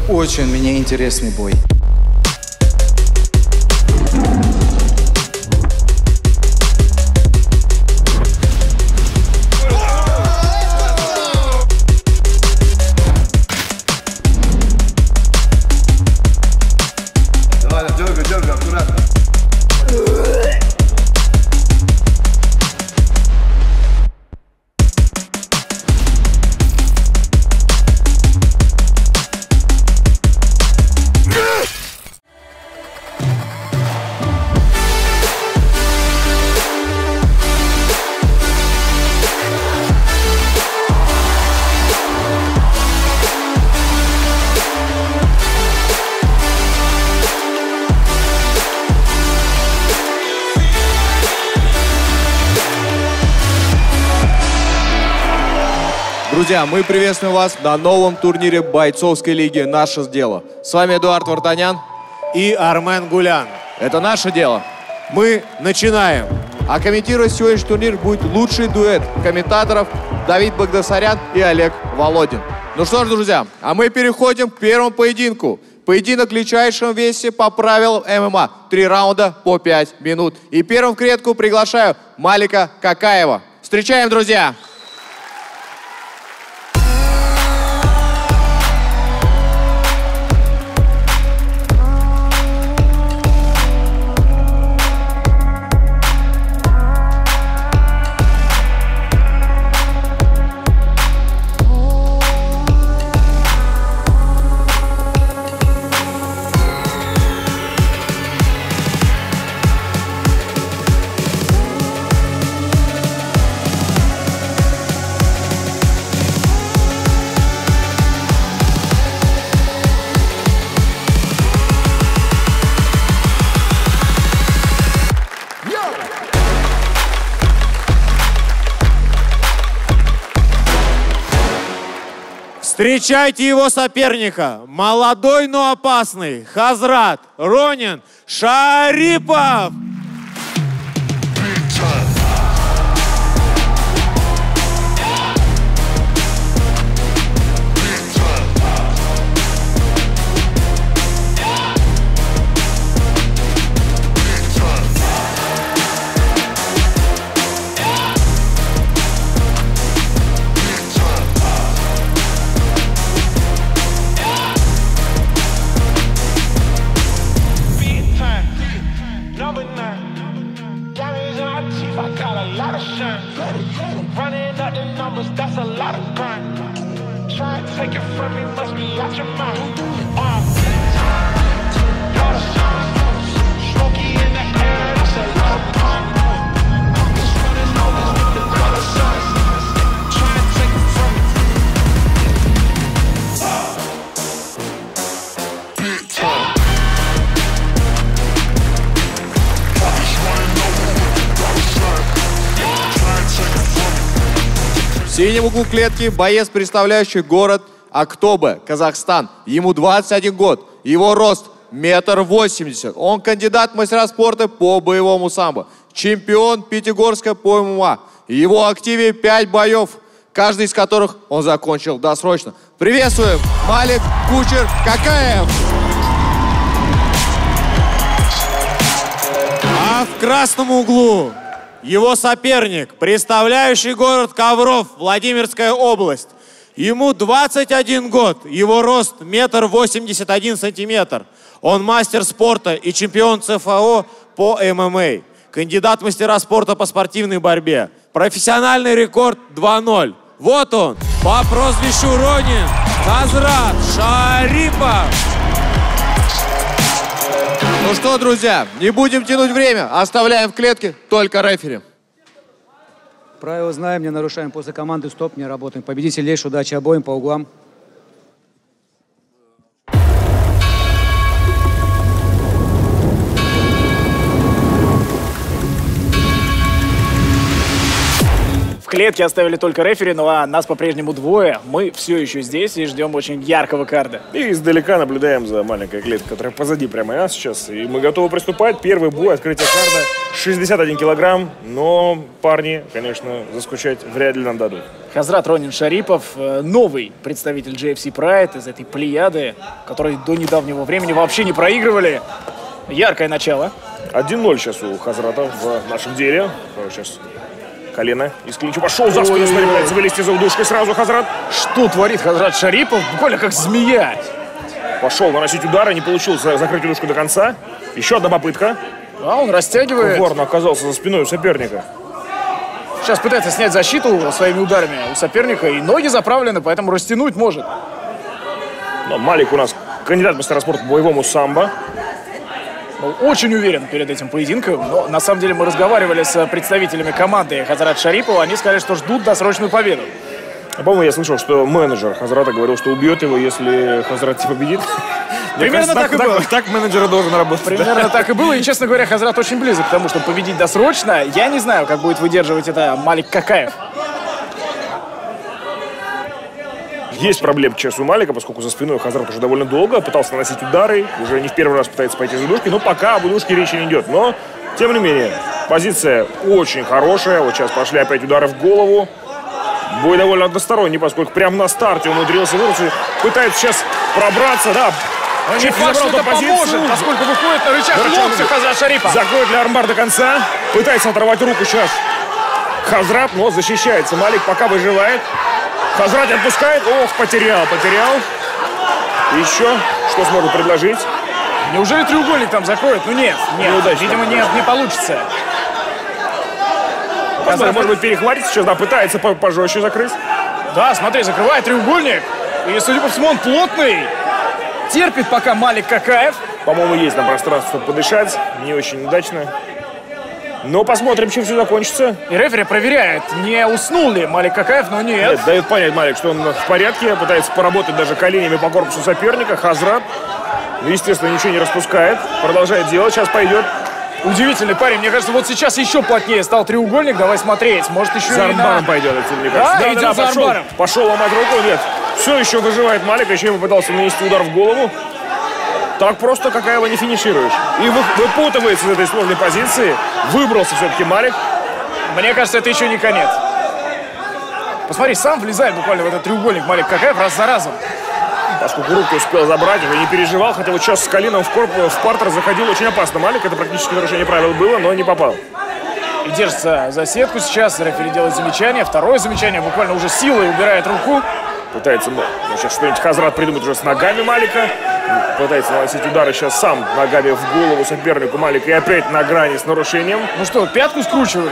очень мне интересный бой. Дергай, аккуратно. Друзья, мы приветствуем вас на новом турнире бойцовской лиги «Наше дело». С вами Эдуард Вартанян и Армен Гулян. Это наше дело. Мы начинаем. А комментировать сегодняшний турнир будет лучший дуэт комментаторов Давид Багдасарян и Олег Володин. Ну что ж, друзья, а мы переходим к первому поединку. Поединок в легчайшем весе по правилам ММА. 3 раунда по 5 минут. И первым в клетку приглашаю Малика Какаева. Встречаем, друзья! Встречайте его соперника. Молодой, но опасный. Хазрат Ронин Шарипов. В синем углу клетки боец, представляющий город Актобе, Казахстан. Ему 21 год. Его рост 1,80 м. Он кандидат в мастера спорта по боевому самбо. Чемпион Пятигорска по ММА. Его активе 5 боев, каждый из которых он закончил досрочно. Приветствуем, Малик Кучер Какаев. А в красном углу его соперник, представляющий город Ковров, Владимирская область. Ему 21 год, его рост 1,81 м. Он мастер спорта и чемпион ЦФО по ММА. Кандидат в мастера спорта по спортивной борьбе. Профессиональный рекорд 2-0. Вот он, по прозвищу Ронин, Хазрат Шарипов. Ну что, друзья, не будем тянуть время, оставляем в клетке только рефери. Правила знаем, не нарушаем. После команды стоп, не работаем. Победитель лишь, удачи обоим по углам. В клетке оставили только рефери, ну а нас по-прежнему двое. Мы все еще здесь и ждем очень яркого карда. И издалека наблюдаем за маленькой клеткой, которая позади прямо нас сейчас. И мы готовы приступать. Первый бой, открытие карда. 61 килограмм. Но парни, конечно, заскучать вряд ли нам дадут. Хазрат Ронин Шарипов, новый представитель GFC Pride из этой плеяды, которые до недавнего времени вообще не проигрывали. Яркое начало. 1-0 сейчас у Хазрата в нашем деле. Сейчас колено из клинча пошел за спину, смотри, пытается вылезти за удушкой сразу Хазрат. Что творит Хазрат Шарипов? Буквально как змея. Пошел наносить удары, не получилось закрыть удушку до конца. Еще одна попытка. А он растягивает. Ворн оказался за спиной у соперника. Сейчас пытается снять защиту своими ударами у соперника. И ноги заправлены, поэтому растянуть может. Но Малик у нас кандидат в мастера спорта по боевому самбо. Был очень уверен перед этим поединком. Но на самом деле мы разговаривали с представителями команды Хазрата Шарипова. Они сказали, что ждут досрочную победу. По-моему, я слышал, что менеджер Хазрата говорил, что убьет его, если Хазрат не победит. Примерно так и было. Так менеджеры должен работать. Примерно так и было. И, честно говоря, Хазрат очень близок к тому, чтобы победить досрочно. Я не знаю, как будет выдерживать это Малик Какаев. Есть проблемы сейчас у Малика, поскольку за спиной Хазрат уже довольно долго пытался наносить удары. Уже не в первый раз пытается пойти за удушки. Но пока об удушке речи не идет. Но, тем не менее, позиция очень хорошая. Вот сейчас пошли опять удары в голову. Бой довольно односторонний, поскольку прямо на старте умудрился вырваться. Пытается сейчас пробраться, да. Но не факт, что это поможет, поскольку выходит на рычаг локтя Хазрат Шарипов. Закроет ли армбар до конца. Пытается оторвать руку сейчас Хазрат, но защищается. Малик пока выживает. Хазрат отпускает. Ох, потерял. Еще что сможет предложить? Неужели треугольник там закроет? Ну нет, видимо, не получится. Хазрат, может быть, перехватит сейчас, да, пытается пожестче закрыть. Да, смотри, закрывает треугольник. И, судя по всему, он плотный. Терпит пока Малик Какаев. По-моему, есть там пространство, чтобы подышать. Не очень удачно. Но посмотрим, чем все закончится. И рефери проверяет, не уснул ли Малик Какаев, но нет. Нет, дает понять Малик, что он в порядке. Пытается поработать даже коленями по корпусу соперника. Хазрат, естественно, ничего не распускает. Продолжает делать. Сейчас пойдет. Удивительный парень. Мне кажется, вот сейчас еще плотнее стал треугольник. Давай смотреть. Может, еще за армбаром пойдет отсюда, мне кажется. Да, идет за армбаром. Пошел ломать руку. Нет. Все еще выживает Малик. Еще ему пытался нанести удар в голову. Так просто Какаева не финишируешь. И выпутывается из этой сложной позиции. Выбрался все-таки Малик. Мне кажется, это еще не конец. Посмотри, сам влезает буквально в этот треугольник Малик Какаев раз за разом. Поскольку руку успел забрать, уже не переживал. Хотя вот сейчас с коленом в партер заходил очень опасно Малик. Это практически нарушение правил было, но не попал. И держится за сетку сейчас. Рефери делает замечание. Второе замечание. Буквально уже силой убирает руку. Пытается, сейчас что-нибудь Хазрат придумать уже с ногами Малика. Пытается наносить удары сейчас сам ногами в голову сопернику Малика. И опять на грани с нарушением. Ну что, пятку скручивает.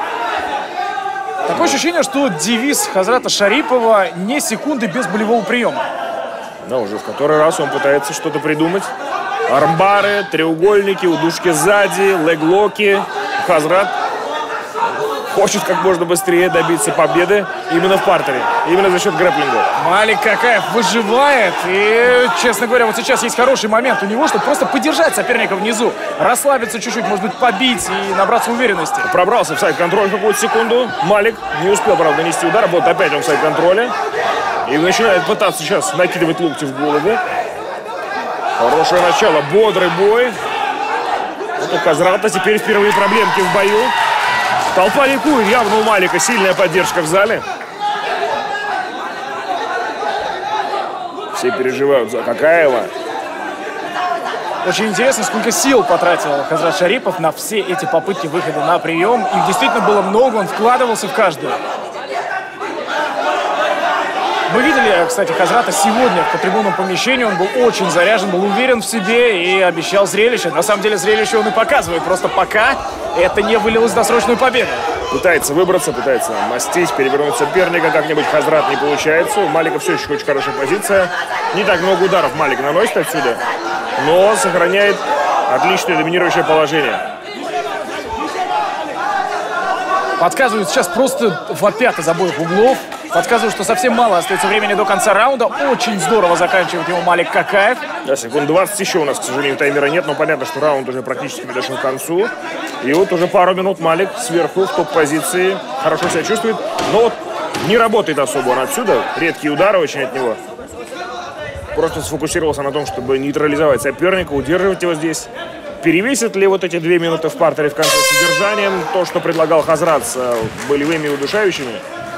Такое ощущение, что девиз Хазрата Шарипова не секунды без болевого приема. Да, уже в который раз он пытается что-то придумать. Армбары, треугольники, удушки сзади, леглоки. Хазрат хочет как можно быстрее добиться победы именно в партере, именно за счет грэпплинга. Малик Какаев выживает. И, честно говоря, вот сейчас есть хороший момент у него, чтобы просто поддержать соперника внизу. Расслабиться чуть-чуть, может быть, побить и набраться уверенности. Пробрался в сайд-контроль какую-то секунду. Малик не успел, правда, нанести удар. Вот опять он в сайд-контроле. И начинает пытаться сейчас накидывать локти в голову. Хорошее начало, бодрый бой. Вот у Хазрата теперь впервые проблемки в бою. Толпа ликует, явно у Малика сильная поддержка в зале. Все переживают за Какаева. Очень интересно, сколько сил потратил Хазрат Шарипов на все эти попытки выхода на прием. Их действительно было много, он вкладывался в каждую. Мы видели, кстати, Хазрата сегодня в трибунном помещении. Он был очень заряжен, был уверен в себе и обещал зрелище. На самом деле зрелище он и показывает. Просто пока это не вылилось в досрочную победу. Пытается выбраться, пытается мастить, перевернуть соперника. Как-нибудь Хазрат не получается. У Малика все еще очень хорошая позиция. Не так много ударов Малик наносит отсюда, но сохраняет отличное доминирующее положение. Подсказывают сейчас просто вопят из обоих углов. Подсказываю, что совсем мало остается времени до конца раунда. Очень здорово заканчивает его Малик Какаев. Да, секунд 20 еще у нас, к сожалению, таймера нет, но понятно, что раунд уже практически подошел к концу. И вот уже пару минут Малик сверху в топ-позиции хорошо себя чувствует, но вот не работает особо он отсюда. Редкие удары очень от него. Просто сфокусировался на том, чтобы нейтрализовать соперника, удерживать его здесь. Перевесит ли вот эти 2 минуты в партере в конце с удержанием то, что предлагал Хазрат с болевыми и удушающими?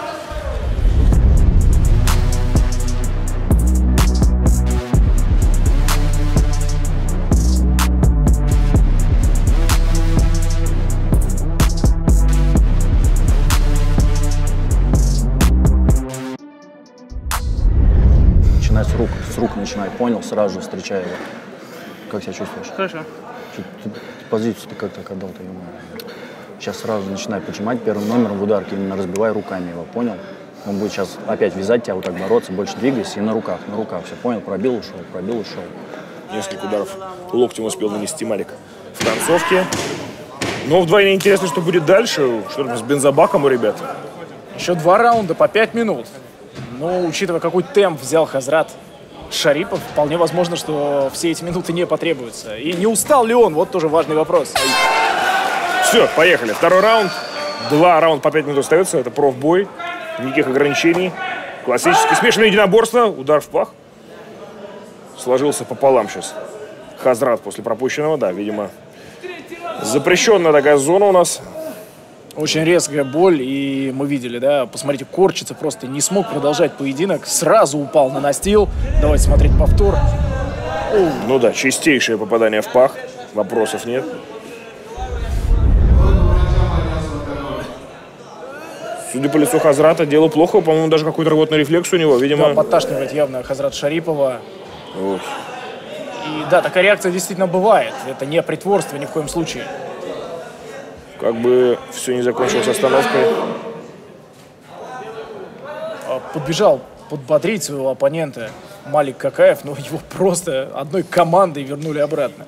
Начинай с рук начинай, понял, сразу же встречай его. Как себя чувствуешь? Хорошо. Позицию ты как-то отдал-то ему. Сейчас сразу начинай поджимать первым номером в ударке, именно разбивай руками его, понял? Он будет сейчас опять вязать тебя, вот так бороться, больше двигайся и на руках, все, понял? Пробил, ушел. Несколько ударов локтем успел нанести Малик в концовке. Но вдвойне интересно, что будет дальше. Что там с бензобаком у ребят? Еще 2 раунда по 5 минут. Но, учитывая, какой темп взял Хазрат Шарипов, вполне возможно, что все эти минуты не потребуются. И не устал ли он? Вот тоже важный вопрос. Все, поехали. Второй раунд. 2 раунда по 5 минут остается. Это профбой. Никаких ограничений. Классическое смешанное единоборство. Удар в пах. Сложился пополам сейчас Хазрат после пропущенного. Да, видимо, запрещенная такая зона у нас. Очень резкая боль, и мы видели, да, посмотрите, корчится просто, не смог продолжать поединок, сразу упал на настил. Давайте смотреть повтор. Ну да, чистейшее попадание в пах, вопросов нет. Судя по лицу Хазрата, дело плохо, по-моему, даже какой-то рвотный рефлекс у него, видимо. Да, подташнивает явно Хазрат Шарипова. Ох. И да, такая реакция действительно бывает, это не притворство ни в коем случае. Как бы все не закончилось остановкой. Подбежал подбодрить своего оппонента Малик Какаев, но его просто одной командой вернули обратно.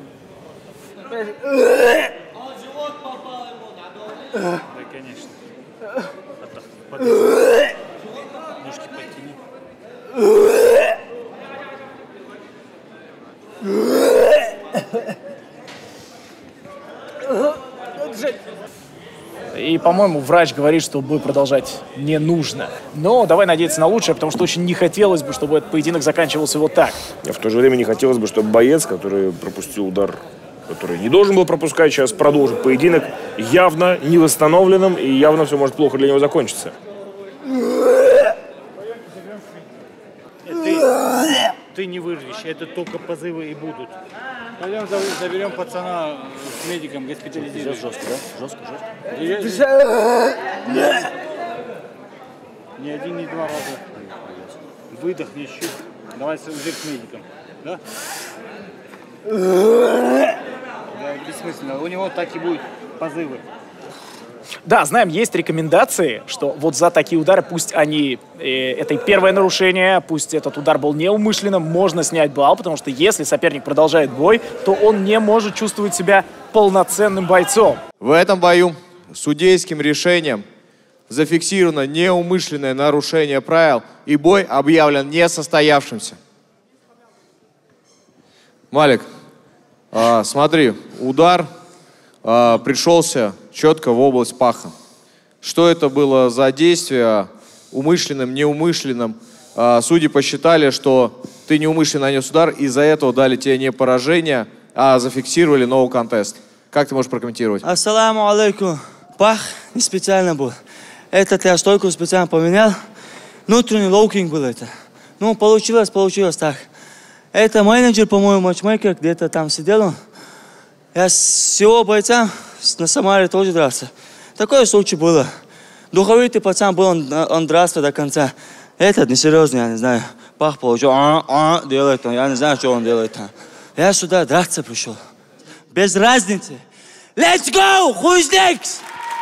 Да, конечно. Ножки подтяни. И, по-моему, врач говорит, что бой продолжать не нужно. Но давай надеяться на лучшее, потому что очень не хотелось бы, чтобы этот поединок заканчивался вот так. А в то же время не хотелось бы, чтобы боец, который пропустил удар, который не должен был пропускать, сейчас продолжит поединок явно невосстановленным, и явно все может плохо для него закончиться. Ты не вырвешь, это только позывы и будут. Пойдем заберем пацана с медиком, госпитализируем. Жестко, да? Жестко. Ни один, ни 2 раза. Выдохни еще. Давай уже к медикам. Да? Да, бессмысленно. У него так и будут позывы. Да, знаем, есть рекомендации, что вот за такие удары, пусть они, это и первое нарушение, пусть этот удар был неумышленным, можно снять балл, потому что если соперник продолжает бой, то он не может чувствовать себя полноценным бойцом. В этом бою судейским решением зафиксировано неумышленное нарушение правил, и бой объявлен несостоявшимся. Малик, смотри, удар пришелся четко в область паха. Что это было за действие, умышленным, неумышленным? Судьи посчитали, что ты неумышленно нанес удар, из-за этого дали тебе не поражение, а зафиксировали no contest. Как ты можешь прокомментировать? Ассаламу алейкум. Пах не специально был. Этот я стойку специально поменял. Внутренний лоукинг был это. Ну, получилось так. Это менеджер, по-моему, матчмейкер, где-то там сидел он. Я с всего бойца на Самаре тоже дрался. Такое случай было. Духовитый пацан был, он дрался до конца. Этот несерьезный, я не знаю. Пах получил, делает он, я не знаю, что он делает там. Я сюда драться пришел. Без разницы. Let's go! Who's next?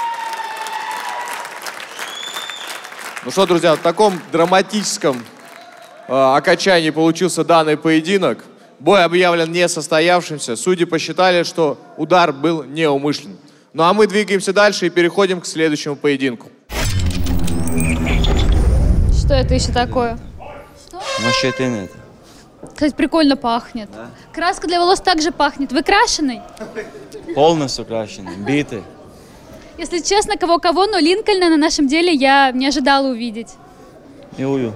Ну что, друзья, в таком драматическом окончании получился данный поединок. Бой объявлен несостоявшимся. Судьи посчитали, что удар был неумышленным. Ну а мы двигаемся дальше и переходим к следующему поединку. Что это еще такое? Мачете. Кстати, прикольно пахнет. Да. Краска для волос также пахнет. Вы крашеный? Полностью крашеный, битый. Если честно, кого-кого, но Линкольна на нашем деле я не ожидала увидеть. Иую.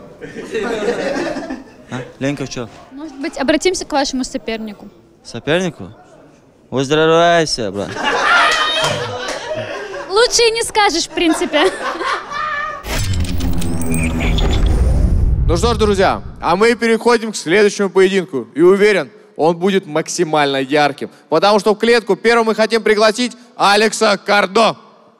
А? Ленка, что? Может быть, обратимся к вашему сопернику? Сопернику? Выздоровляйся, брат. Лучше и не скажешь, в принципе. Ну что ж, друзья, а мы переходим к следующему поединку. И уверен, он будет максимально ярким. Потому что в клетку первым мы хотим пригласить Алекса Кардо.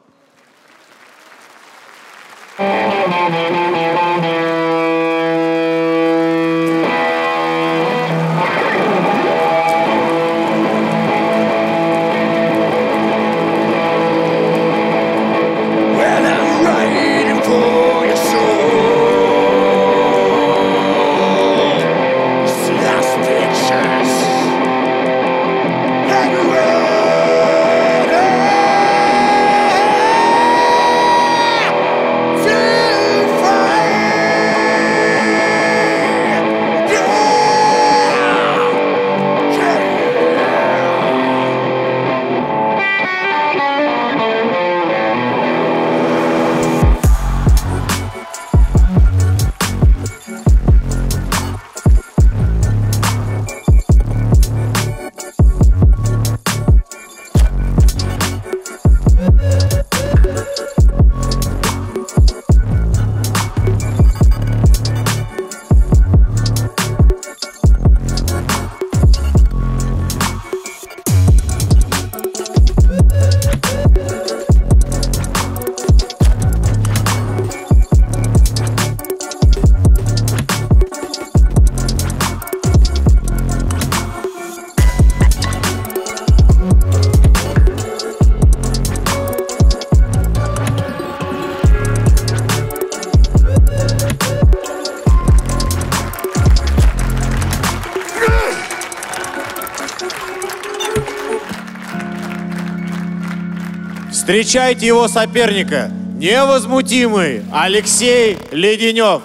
Встречайте его соперника, невозмутимый Алексей Леденев.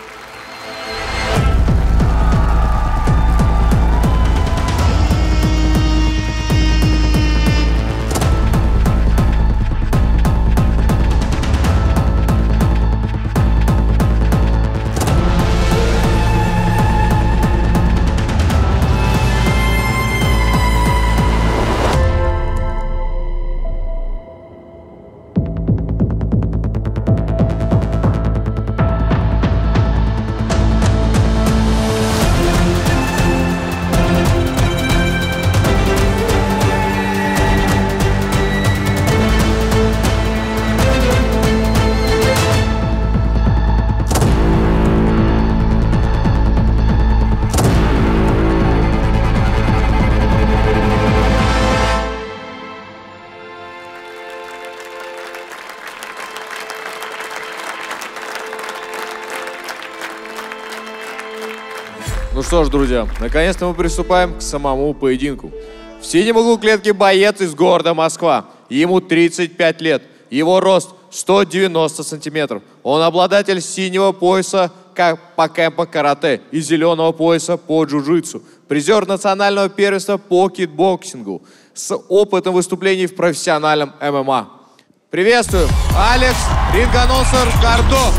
Ну что ж, друзья, наконец-то мы приступаем к самому поединку. В синем углу клетки боец из города Москва. Ему 35 лет. Его рост 190 сантиметров. Он обладатель синего пояса по кэмпо-карате и зеленого пояса по джиу-джитсу. Призер национального первенства по кикбоксингу с опытом выступлений в профессиональном ММА. Приветствую, Алекс Рингоносор Кардо.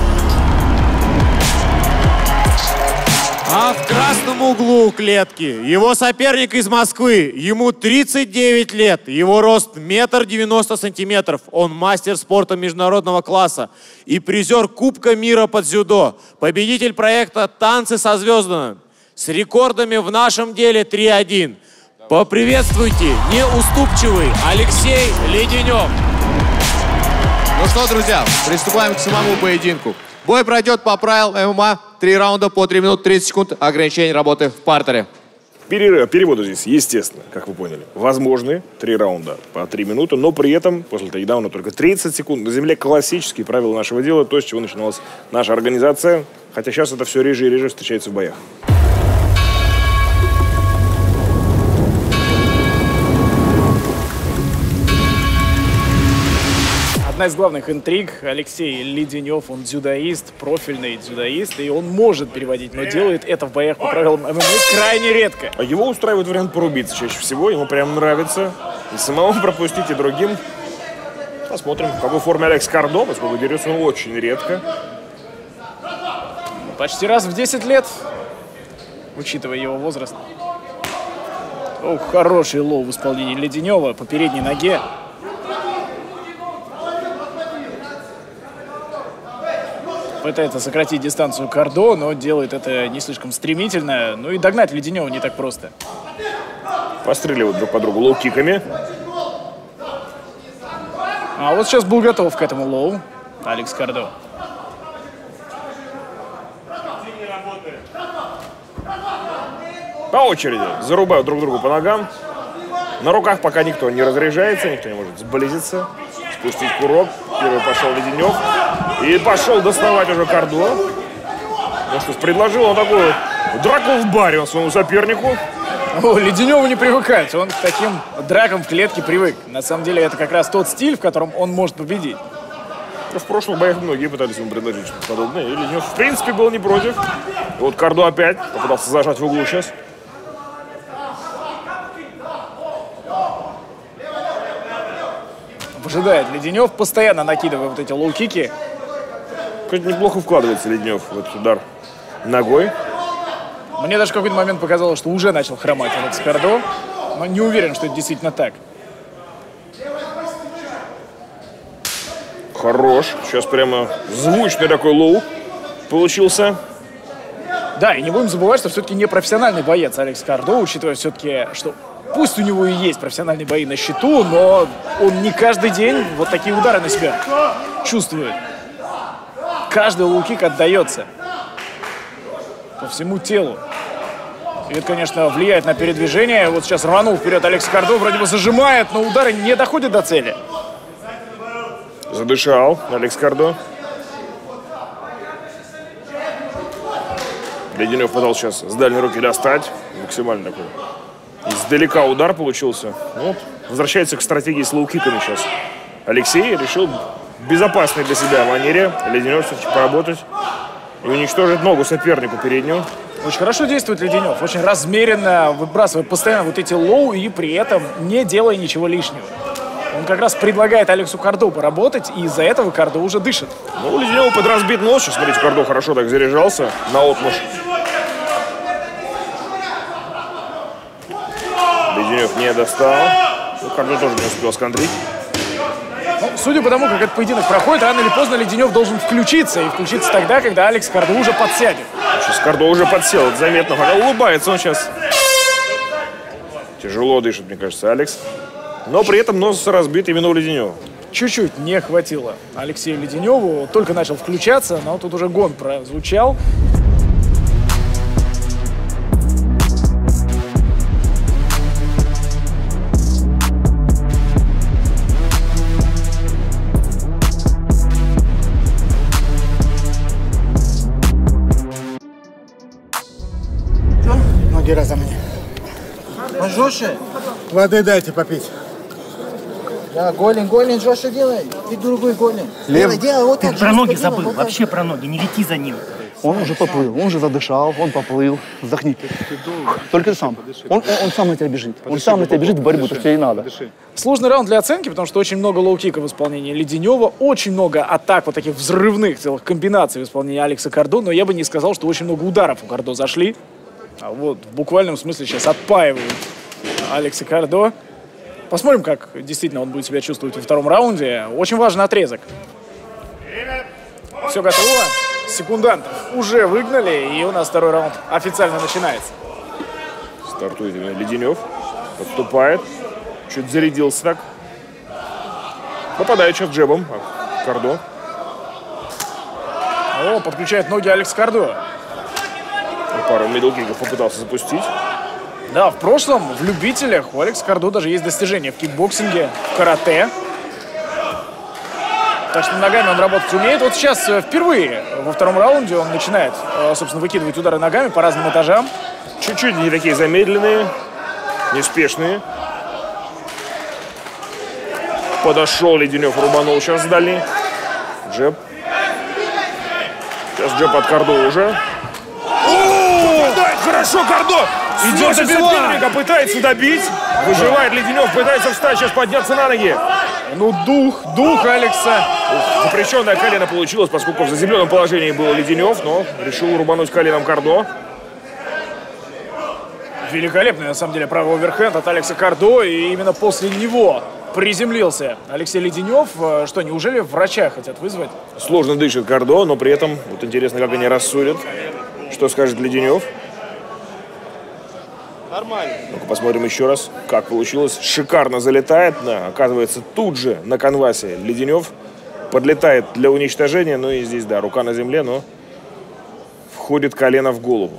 А в красном углу клетки его соперник из Москвы. Ему 39 лет. Его рост 1,90 м. Он мастер спорта международного класса и призер Кубка мира по дзюдо. Победитель проекта «Танцы со звездами». С рекордами в нашем деле 3-1. Поприветствуйте неуступчивый Алексей Леденев. Ну что, друзья, приступаем к самому поединку. Бой пройдет по правилам ММА. 3 раунда по 3 минуты 30 секунд. Ограничение работы в партере. Переводы здесь, естественно, как вы поняли, возможны 3 раунда по 3 минуты, но при этом после тейкдауна только 30 секунд. На земле классические правила нашего дела, то, с чего начиналась наша организация. Хотя сейчас это все реже и реже встречается в боях. одна из главных интриг. Алексей Леденев, он дзюдоист, профильный дзюдоист, и он может переводить, но делает это в боях по правилам ММА крайне редко. А его устраивает вариант порубиться чаще всего, ему прям нравится. И самому пропустить, и другим. Посмотрим, в какой форме Алекс Кардо, поскольку дерется он очень редко. Почти раз в 10 лет, учитывая его возраст. Ох, хороший лоу в исполнении Леденева по передней ноге. Пытается сократить дистанцию Кардо, но делает это не слишком стремительно. Ну и догнать Леденева не так просто. Постреливают друг по другу лоу-киками. А вот сейчас был готов к этому лоу Алекс Кардо. По очереди зарубают друг другу по ногам. На руках пока никто не разряжается, никто не может сблизиться. Спустить курок. Первый пошел Леденев. И пошел доставать уже Кардо. Ну что ж, предложил он такую драку в баре своему сопернику. О, Леденеву не привыкать, он к таким дракам в клетке привык. На самом деле это как раз тот стиль, в котором он может победить. В прошлых боях многие пытались ему предложить что-то подобное. И Леденев в принципе был не против. И вот Кардо опять попытался зажать в углу сейчас. Выжидает Леденев, постоянно накидывая вот эти лоу-кики. Хоть неплохо вкладывается Леденев в этот удар ногой. Мне даже в какой-то момент показалось, что уже начал хромать Алекс Кардо, но не уверен, что это действительно так. Хорош. Сейчас прямо звучный такой лоу получился. Да, и не будем забывать, что все-таки не профессиональный боец Алекс Кардо, учитывая все-таки, что пусть у него и есть профессиональные бои на счету, но он не каждый день вот такие удары на себя чувствует. Каждый лоу-кик отдается по всему телу. И это, конечно, влияет на передвижение. Вот сейчас рванул вперед Алекс Кардо, вроде бы зажимает, но удары не доходят до цели. Задышал Алекс Кардо. Леденев пытался сейчас с дальней руки достать. Максимально такой издалека удар получился. Вот. Возвращается к стратегии с лоу-киками сейчас. Алексей решил в безопасной для себя манере Леденев все-таки поработать и уничтожить ногу сопернику переднюю. Очень хорошо действует Леденев, очень размеренно выбрасывает постоянно вот эти лоу и при этом не делая ничего лишнего. Он как раз предлагает Алексу Кардо поработать, и из-за этого Кардо уже дышит. Ну, у Леденева под разбит нос. Сейчас, смотрите, Кардо хорошо так заряжался на отмуж. Леденев не достал. Ну, Кардо тоже не успел скандрить. Ну, судя по тому, как этот поединок проходит, рано или поздно Леденев должен включиться. И включиться тогда, когда Алекс Кардо уже подсядет. Сейчас Кардо уже подсел, это заметно. Хотя улыбается он сейчас. Тяжело дышит, мне кажется, Алекс. Но при этом нос разбит именно у Леденева. Чуть-чуть не хватило Алексею Леденеву. Только начал включаться, но тут уже гон прозвучал. Ноги раза мне. Жестче. Воды дайте попить. Да, голень жестче делай. И другой голень. Делай, вот так. Ты про ноги забыл, вот вообще про ноги, не лети за ним. Он уже поплыл, он уже задышал, он поплыл. Вздохни. Только ты сам. Он сам на тебя бежит. Он сам на тебя бежит в борьбу, то, что тебе и надо. Сложный раунд для оценки, потому что очень много лоу-киков в исполнении Леденева, очень много атак, вот таких взрывных целых комбинаций в исполнении Алекса Кардо, но я бы не сказал, что очень много ударов у Кардо зашли. А вот в буквальном смысле сейчас отпаивают Алекса Кардо. Посмотрим, как действительно он будет себя чувствовать во втором раунде. Очень важный отрезок. Все готово. Секундантов уже выгнали, и у нас второй раунд официально начинается. Стартует Леденев. Подступает. Чуть зарядился так. Попадает сейчас джебом Кардо. О, подключает ноги Алекс Кардо. Пару мидл-киков попытался запустить. Да, в прошлом в любителях у Алекса Кардо даже есть достижения в кикбоксинге, в карате. Так что ногами он работать умеет. Вот сейчас впервые во втором раунде он начинает, собственно, выкидывать удары ногами по разным этажам. Чуть-чуть не такие замедленные, неспешные. подошел Леденев, рубанул сейчас сдали. Джеб. Сейчас джеб от Кардо уже. Попадает хорошо Кардо. Идет соперника, пытается добить. Выживает Леденев, пытается встать, сейчас подняться на ноги. Ну, дух Алекса. Запрещенное колено получилось, поскольку в заземленном положении был Леденев, но решил рубануть коленом Кардо. Великолепный, на самом деле, правый оверхенд от Алекса Кардо. И именно после него приземлился Алексей Леденев. Что, неужели врача хотят вызвать? Сложно дышит Кардо, но при этом, вот интересно, как они рассудят. Что скажет Леденев? Нормально. Ну-ка посмотрим еще раз, как получилось. Шикарно залетает. Да, оказывается, тут же на канвасе Леденев подлетает для уничтожения. Ну и здесь, да, рука на земле, но входит колено в голову.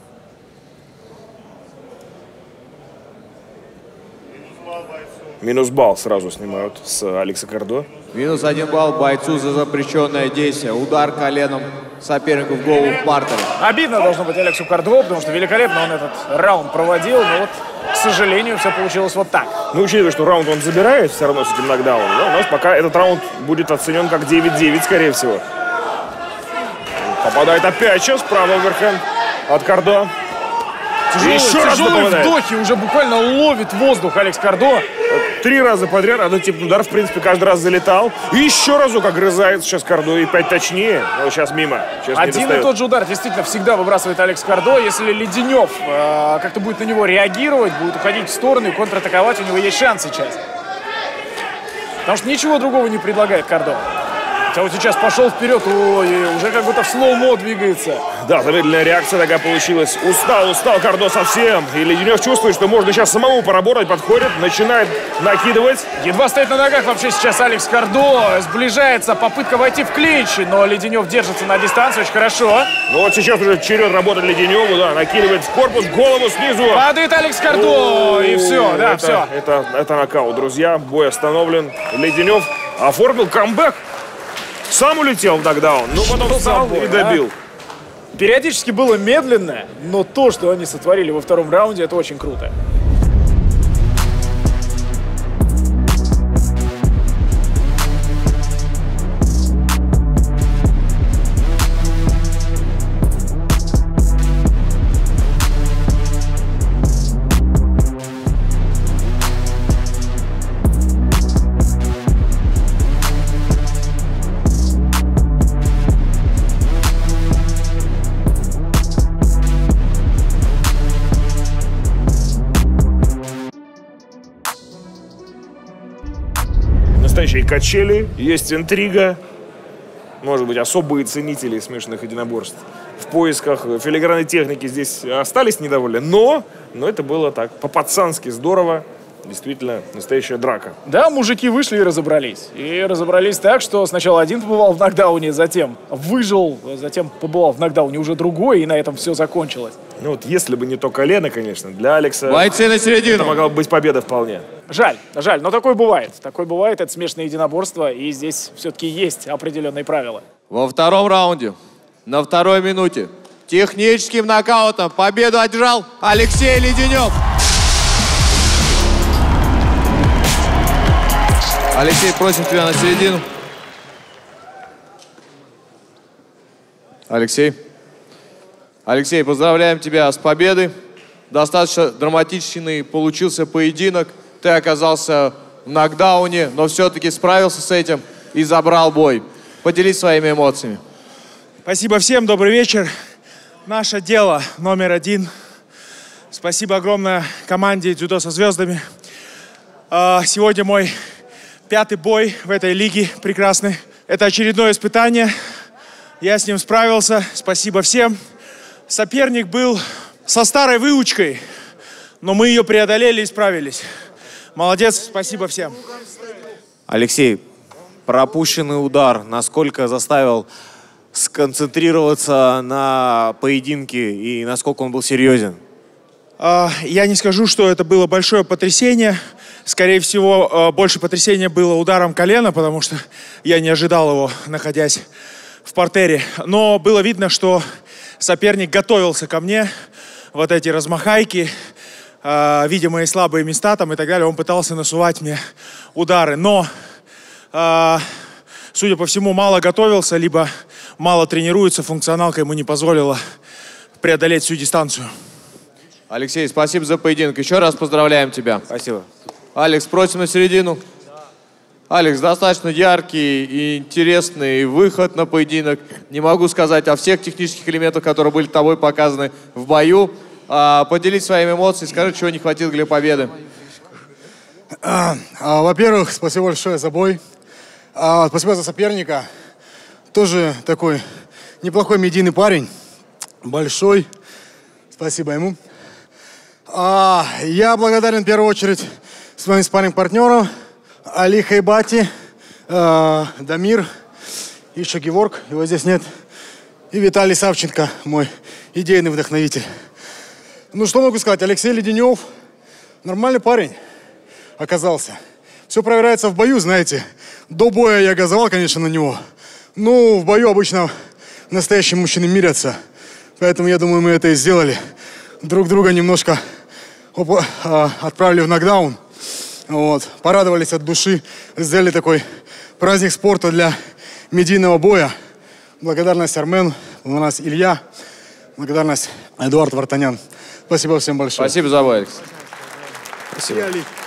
Минус балл сразу снимают с Алекса Кардо. Минус 1 балл бойцу за запрещенное действие. Удар коленом сопернику в голову в партере. Обидно должно быть Алексу Кардо, потому что великолепно он этот раунд проводил. Но вот, к сожалению, все получилось вот так. Ну, учитывая, что раунд он забирает все равно с этим нокдауном, да, у нас пока этот раунд будет оценен как 9-9, скорее всего. Попадает опять сейчас правый оверхенд от Кардо. Тяжелые вдохи, уже буквально ловит воздух Алекс Кардо. 3 раза подряд, однотипный удар, в принципе, каждый раз залетал. И еще разок огрызается сейчас Кардо, и 5 точнее, но сейчас мимо. Сейчас один и тот же удар действительно всегда выбрасывает Алекс Кардо. Если Леденев как-то будет на него реагировать, будет уходить в сторону и контратаковать, у него есть шанс сейчас. Потому что ничего другого не предлагает Кардо. Хотя вот сейчас пошел вперед, ой, уже как будто в слоумо двигается. Да, замедленная реакция такая получилась. Устал Кардо совсем. И Леденев чувствует, что можно сейчас самому поработать, подходит, начинает накидывать. Едва стоит на ногах вообще сейчас Алекс Кардо. Сближается, попытка войти в клинч, но Леденев держится на дистанции очень хорошо. Ну вот сейчас уже черед работает Леденеву, да, накидывает в корпус, голову снизу. Падает Алекс Кардо, и все, да, все. Это нокаут, друзья. Бой остановлен. Леденев оформил камбэк. Сам улетел в нокдаун, но потом встал и добил. Периодически было медленно, но то, что они сотворили во втором раунде, это очень круто. Настоящие качели, есть интрига. Может быть, особые ценители смешанных единоборств в поисках филигранной техники здесь остались недовольны. Но это было так, по-пацански здорово. Действительно, настоящая драка. Да, мужики вышли и разобрались. И разобрались так, что сначала один побывал в нокдауне, затем выжил, затем побывал в нокдауне уже другой, и на этом все закончилось. Ну вот, если бы не то колено, конечно, для Алекса... Бойцы на середину. Это могла быть победа вполне. Жаль, но такое бывает. Такое бывает, это смешанное единоборство, и здесь все-таки есть определенные правила. Во втором раунде, на второй минуте, техническим нокаутом победу одержал Алексей Леденев. Алексей, просим тебя на середину. Алексей, поздравляем тебя с победой. Достаточно драматичный получился поединок. Ты оказался в нокдауне, но все-таки справился с этим и забрал бой. Поделись своими эмоциями. Спасибо всем, добрый вечер. Наше дело номер 1. Спасибо огромное команде «Дзюдо со звездами». Сегодня мой 5-й бой в этой лиге прекрасный. Это очередное испытание. Я с ним справился. Спасибо всем. Соперник был со старой выучкой, но мы ее преодолели и справились. Молодец, спасибо всем. Алексей, пропущенный удар насколько заставил сконцентрироваться на поединке и насколько он был серьезен? Я не скажу, что это было большое потрясение. Скорее всего, больше потрясения было ударом колена, потому что я не ожидал его, находясь в партере. Но было видно, что соперник готовился ко мне. Вот эти размахайки, видя мои слабые места там и так далее, он пытался насувать мне удары. Но судя по всему, мало готовился, либо мало тренируется, функционалка ему не позволила преодолеть всю дистанцию. Алексей, спасибо за поединок. Еще раз поздравляем тебя. Спасибо. Алекс, просим на середину. Алекс, достаточно яркий и интересный выход на поединок. Не могу сказать о всех технических элементах, которые были тобой показаны в бою. Поделись своими эмоциями, скажи, чего не хватило для победы. Во-первых, спасибо большое за бой. Спасибо за соперника. Тоже такой неплохой медийный парень. Большой. Спасибо ему. Я благодарен в первую очередь своим спарринг-партнерам. Али Хайбати, Дамир, еще Геворг, его здесь нет. И Виталий Савченко, мой идейный вдохновитель. Ну, что могу сказать, Алексей Леденев нормальный парень оказался. Все проверяется в бою, знаете. До боя я газовал, конечно, на него. Ну, в бою обычно настоящие мужчины мирятся. Поэтому, я думаю, мы это и сделали. Друг друга немножко отправили в нокдаун. Вот. Порадовались от души. Сделали такой праздник спорта для медийного боя. Благодарность Армену, у нас Илья. Благодарность Эдуард Вартанян. Спасибо всем большое. Спасибо за бой, Алекс. Спасибо.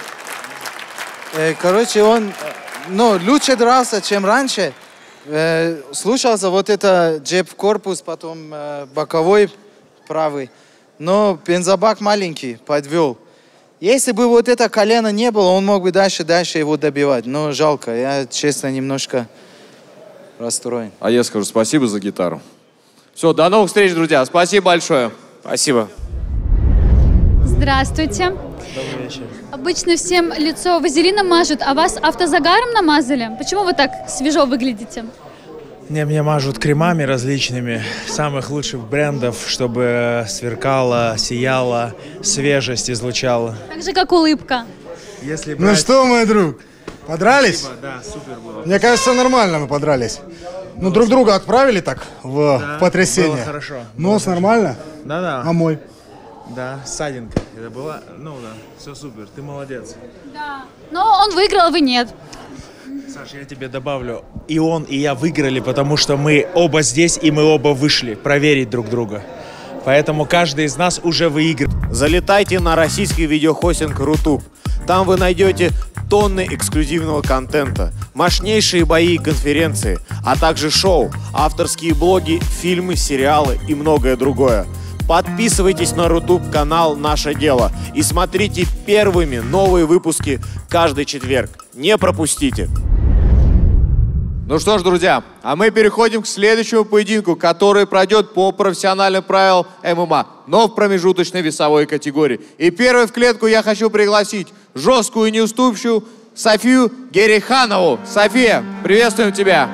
Короче, он лучше дрался, чем раньше. Слушался вот это джеб в корпус, потом боковой правый. Но бензобак маленький, подвел. Если бы вот это колено не было, он мог бы дальше его добивать. Но жалко, я, честно, немножко расстроен. А я скажу спасибо за гитару. Все, до новых встреч, друзья. Спасибо большое. Спасибо. Здравствуйте. Добрый вечер. Обычно всем лицо вазелином мажут, а вас автозагаром намазали? Почему вы так свежо выглядите? Мне мажут кремами различными, самых лучших брендов, чтобы сверкало, сияло, свежесть излучало. Так же, как улыбка. Если Ну что, мой друг, подрались? Спасибо, да, супер было. Мне кажется, нормально мы подрались. Ну, друг друга отправили так в потрясение. Было хорошо. Нос нормально? Да. А мой? Да, ссадинка. Это было, все супер, ты молодец. Да. Но он выиграл, а вы нет. Саш, я тебе добавлю, и он, и я выиграли, потому что мы оба здесь, и мы оба вышли проверить друг друга. Поэтому каждый из нас уже выиграл. Залетайте на российский видеохостинг Рутуб. Там вы найдете тонны эксклюзивного контента, мощнейшие бои и конференции, а также шоу, авторские блоги, фильмы, сериалы и многое другое. Подписывайтесь на Рутуб-канал «Наше дело» и смотрите первыми новые выпуски каждый четверг. Не пропустите! Ну что ж, друзья, а мы переходим к следующему поединку, который пройдет по профессиональным правилам ММА, но в промежуточной весовой категории. И первой в клетку я хочу пригласить жесткую и неуступчивую Софию Гериханову. София, приветствуем тебя!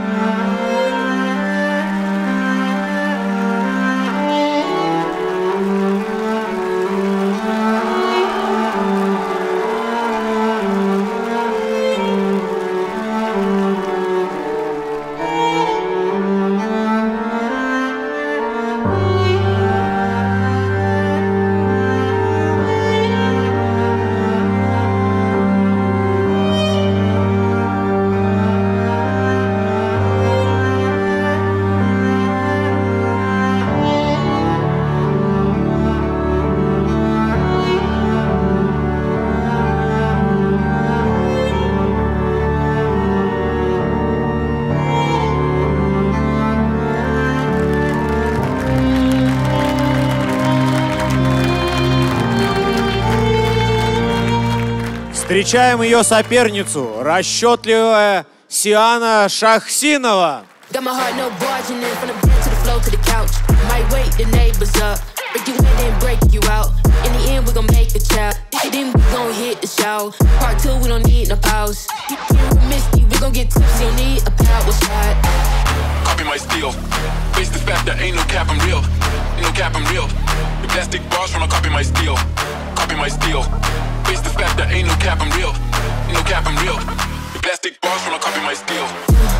Встречаем ее соперницу, расчетливая Сиана Шахсинова. Got my heart no barging in from the bed to the floor to the couch. Might wake the neighbors up, break you in then break you out. In the end we gon' make a child, then we gon' hit the show. Part 2 we don't need no pause. You can't miss me, we gon' get tipsy, don't need a power shot. Copy my steel, face the fact that ain't no cap, I'm real. Ain't no cap, I'm real. The plastic bars tryna copy my steel, copy my steel. Face the fact that ain't no cap, I'm real. Ain't no cap, I'm real. The plastic bars tryna copy my steel.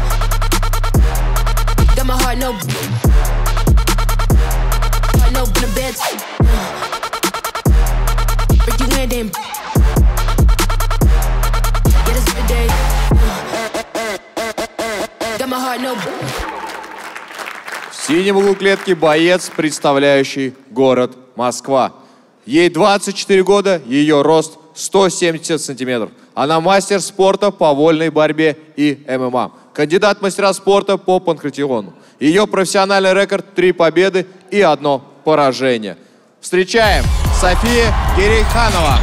Got my heart no in the bed. Break you in then. Yeah, this every day. В синем углу клетки боец, представляющий город Москва. Ей 24 года, ее рост 170 сантиметров. Она мастер спорта по вольной борьбе и ММА. Кандидат в мастера спорта по панкратиону. Ее профессиональный рекорд 3 победы и 1 поражение. Встречаем София Герейханова.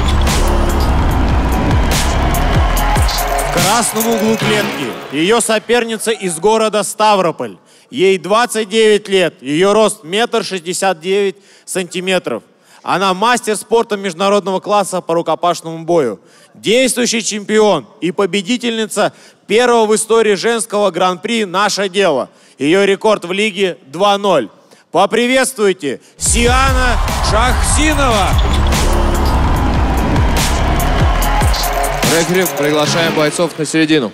В красном углу клетки ее соперница из города Ставрополь. Ей 29 лет, ее рост 1,69 сантиметров. Она мастер спорта международного класса по рукопашному бою. Действующий чемпион и победительница первого в истории женского гран-при «Наше дело». Ее рекорд в лиге 2-0. Поприветствуйте Сиана Шахсинова. Рефери, приглашаем бойцов на середину.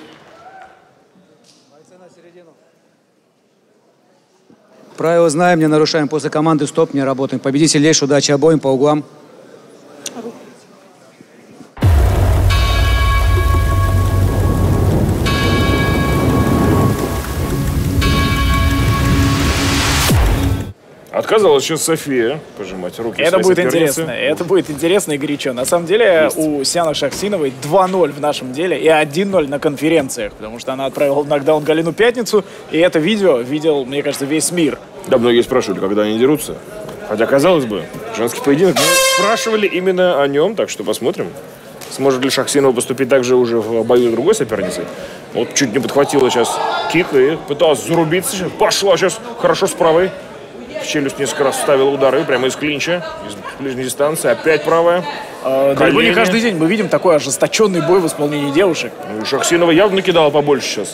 Правила знаем, не нарушаем. После команды стоп, не работаем. Победитель лечь, удачи обоим по углам. Отказалась сейчас София пожимать руки. Это будет интересно. Это будет интересно и горячо. На самом деле у Сианы Шахсиновой 2-0 в нашем деле и 1-0 на конференциях, потому что она отправила в нокдаун Галину Пятницу, и это видео видел, мне кажется, весь мир. Да, многие спрашивали, когда они дерутся. Хотя, казалось бы, женский поединок. Но спрашивали именно о нем, так что посмотрим. Сможет ли Шахсинова поступить так же уже в бою с другой соперницей? Вот чуть не подхватила сейчас кик и пыталась зарубиться. Пошла сейчас хорошо с правой. В челюсть несколько раз ставила удары прямо из клинча, из ближней дистанции. Опять правая. Далеко не каждый день мы видим такой ожесточенный бой в исполнении девушек. Ну, Шахсинова явно кидала побольше сейчас.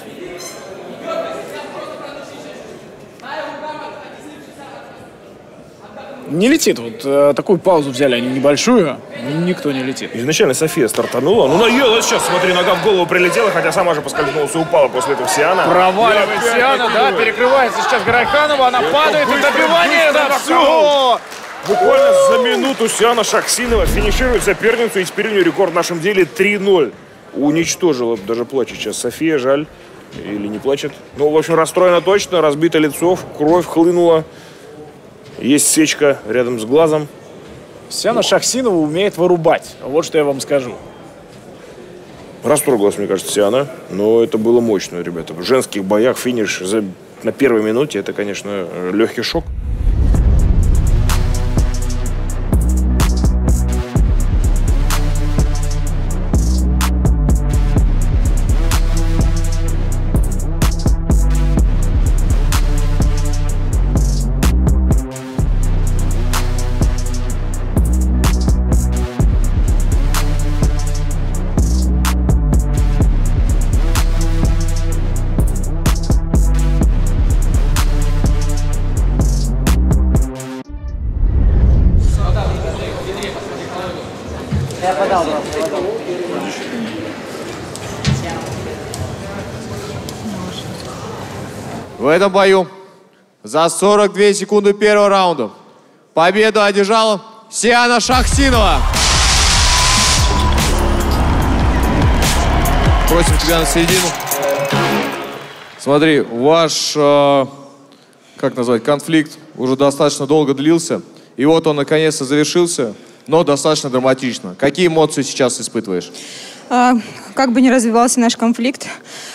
Не летит. Вот такую паузу взяли они небольшую, никто не летит. Изначально София стартанула. Ну, наелась сейчас, смотри, нога в голову прилетела, хотя сама же поскользнулась и упала после этого Сиана. Проваливает Сиана, да, перекрывается сейчас Герейханова, она падает, и добивание, да, все! Буквально за минуту Сиана Шахсинова финиширует соперницу, и теперь у нее рекорд в нашем деле 3-0. Уничтожила, даже плачет сейчас София, жаль. Или не плачет. Ну, в общем, расстроена точно, разбито лицо, кровь хлынула. Есть сечка рядом с глазом. Сиана Шахсинова умеет вырубать. Вот что я вам скажу. Растрогалась, мне кажется, Сиана. Но это было мощно, ребята. В женских боях финиш на первой минуте, это, конечно, легкий шок. В этом бою за 42 секунды первого раунда победу одержала Сиана Шахсинова. Просим тебя на середину. Смотри, ваш, как назвать, конфликт уже достаточно долго длился. И вот он наконец-то завершился, но достаточно драматично. Какие эмоции сейчас испытываешь? Как бы ни развивался наш конфликт,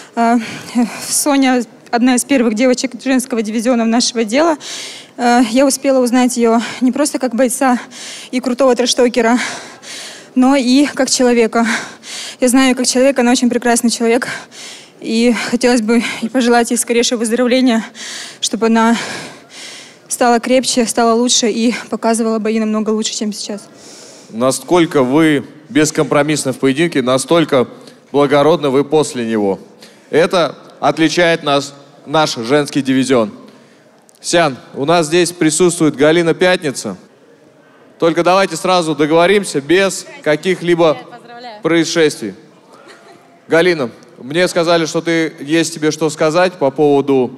Соня одна из первых девочек женского дивизиона нашего дела. Я успела узнать ее не просто как бойца и крутого трэш-токера, но и как человека. Я знаю ее как человека, она очень прекрасный человек. И хотелось бы пожелать ей скорейшего выздоровления, чтобы она стала крепче, стала лучше и показывала бои намного лучше, чем сейчас. Насколько вы бескомпромиссны в поединке, настолько благородны вы после него. Это отличает нас, наш женский дивизион. Сян, у нас здесь присутствует Галина Пятница. Только давайте сразу договоримся без каких-либо происшествий. Галина, мне сказали, что есть тебе что сказать по поводу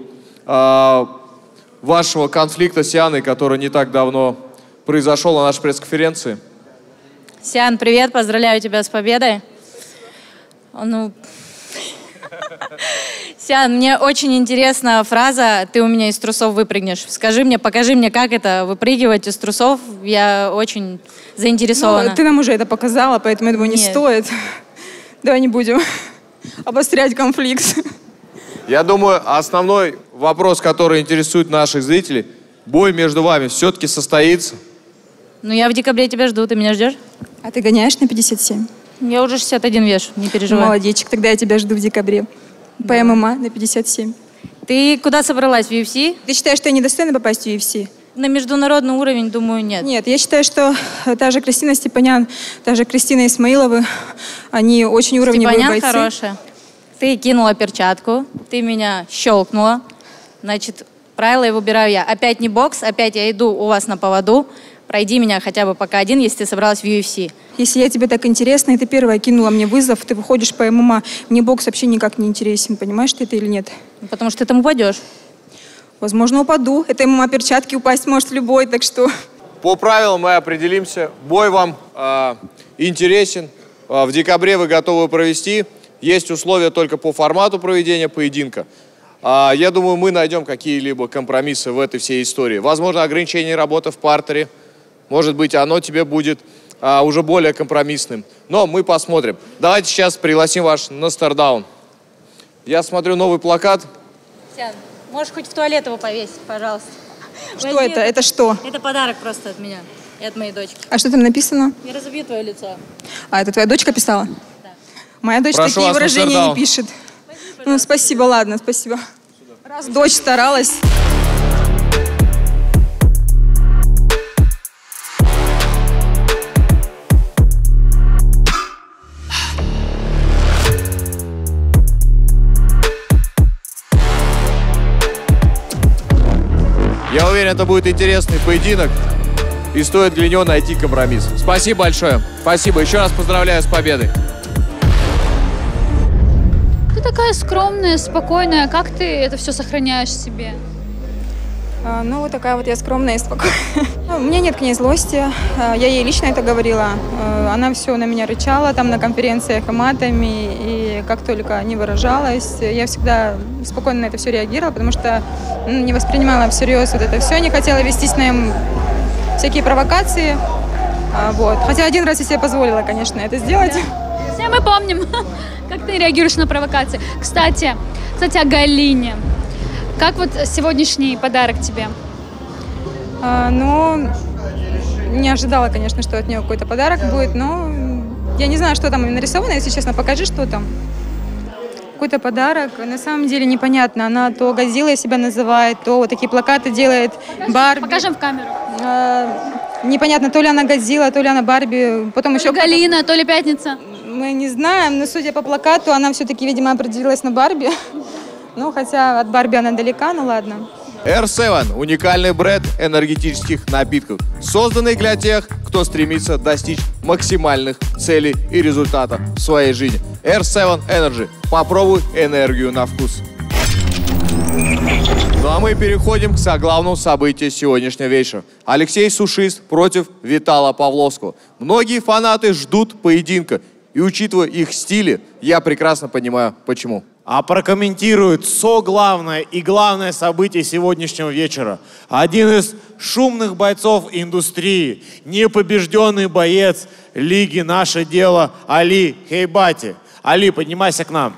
вашего конфликта с Сианой, который не так давно произошел на нашей пресс-конференции. Сиан, привет, поздравляю тебя с победой. Ну, Сян, мне очень интересна фраза «ты у меня из трусов выпрыгнешь». Скажи мне, покажи мне, как это выпрыгивать из трусов. Я очень заинтересована. Ну, ты нам уже это показала, поэтому я думаю, не стоит. Давай не будем обострять конфликт. Я думаю, основной вопрос, который интересует наших зрителей, бой между вами все-таки состоится. Ну, я в декабре тебя жду. Ты меня ждешь? А ты гоняешь на 57? Я уже 61 вешу, не переживай. Молодечек, тогда я тебя жду в декабре. По ММА на 57. Ты куда собралась, в UFC? Ты считаешь, что я недостойна попасть в UFC? На международный уровень, думаю, нет. Нет, я считаю, что та же Кристина Степанян, та же Кристина Исмаилова, они очень уровневые Степанян бойцы. хорошая. Ты кинула перчатку, ты меня щелкнула. Значит, правила я выбираю я. Опять не бокс, опять я иду у вас на поводу. Пройди меня хотя бы пока один, если ты собралась в UFC. Если я тебе так интересна, и ты первая кинула мне вызов, ты выходишь по ММА, мне бокс вообще никак не интересен, понимаешь ты это или нет? Потому что ты там упадешь. Возможно, упаду. Это ММА перчатки упасть может любой, так что... По правилам мы определимся. Бой вам интересен. В декабре вы готовы провести. Есть условия только по формату проведения поединка. Я думаю, мы найдем какие-либо компромиссы в этой всей истории. Возможно, ограничение работы в партере. Может быть, оно тебе будет уже более компромиссным. Но мы посмотрим. Давайте сейчас пригласим ваш на стардаун. Я смотрю новый плакат. Сян, можешь хоть в туалет его повесить, пожалуйста. Что это? Это что? Это подарок просто от меня и от моей дочки. А что там написано? Я разобью твое лицо. А, это твоя дочка писала? Да. Моя дочь Прошу такие вас на выражения не стардаун. пишет. Ну, спасибо, ладно, спасибо. Раз дочь старалась. Я уверен, это будет интересный поединок. И стоит для него найти компромисс. Спасибо большое. Спасибо. Еще раз поздравляю с победой. Ты такая скромная, спокойная. Как ты это все сохраняешь в себе? Ну, вот такая вот я скромная и спокойная. У меня нет к ней злости. Я ей лично это говорила. Она все на меня рычала там на конференциях и матами. И как только не выражалась, я всегда спокойно на это все реагировала, потому что не воспринимала всерьез вот это все. Не хотела вестись на всякие провокации. Вот. Хотя один раз я себе позволила, конечно, это сделать. Да. Все мы помним, как ты реагируешь на провокации. Кстати, о Галине. Как вот сегодняшний подарок тебе? Ну, не ожидала, конечно, что от нее какой-то подарок будет, но я не знаю, что там нарисовано, если честно, покажи, что там. Какой-то подарок, на самом деле непонятно. Она то Годзиллой себя называет, то вот такие плакаты делает. Барби. Покажем в камеру. Непонятно, то ли она Годзилла, то ли она Барби. Потом то еще ли Галина, то ли Пятница. Мы не знаем, но судя по плакату, она все-таки, видимо, определилась на Барби. Ну, хотя от Барби она далека, ну ладно. R7 – уникальный бренд энергетических напитков, созданный для тех, кто стремится достичь максимальных целей и результатов в своей жизни. R7 Energy. Попробуй энергию на вкус. Ну а мы переходим к соглавному событию сегодняшнего вечера. Алексей Сушист против Витала Павловского. Многие фанаты ждут поединка. И учитывая их стили, я прекрасно понимаю, почему. А прокомментирует главное и главное событие сегодняшнего вечера. Один из шумных бойцов индустрии, непобежденный боец лиги «Наше дело» Али Хейбати. Али, поднимайся к нам.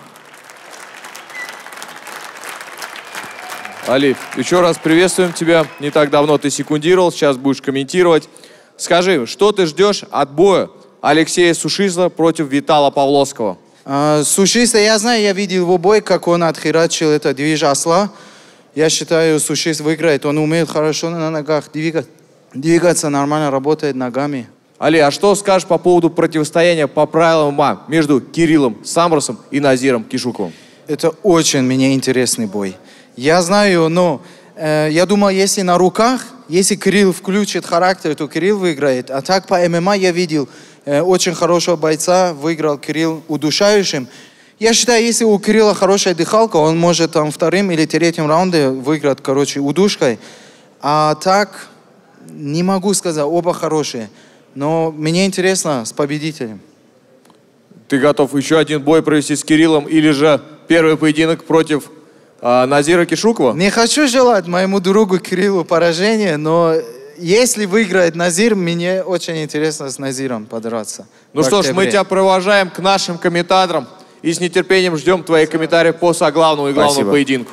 Али, еще раз приветствуем тебя. Не так давно ты секундировал, сейчас будешь комментировать. Скажи, что ты ждешь от боя Алексея Сушиста против Витала Павловского? Сушиста, я знаю, я видел его бой, как он отхерачил это движ осла. Я считаю, Сушист выиграет. Он умеет хорошо на ногах двигаться, нормально работает ногами. Али, а что скажешь по поводу противостояния по правилам ММА между Кириллом Самрасом и Назиром Кишуковым? Это очень мне интересный бой. Я знаю, но я думал, если на руках, если Кирилл включит характер, то Кирилл выиграет. А так по ММА я видел очень хорошего бойца, выиграл Кирилл удушающим. Я считаю, если у Кирилла хорошая дыхалка, он может там вторым или третьим раунде выиграть, удушкой. А так, не могу сказать, оба хорошие. Но мне интересно с победителем. Ты готов еще один бой провести с Кириллом или же первый поединок против Назира Кишукова. Не хочу желать моему другу Кириллу поражения, но если выиграет Назир, мне очень интересно с Назиром подраться. Ну что ж, мы тебя провожаем к нашим комментаторам и с нетерпением ждем твои комментарии по соглавному и главному поединку.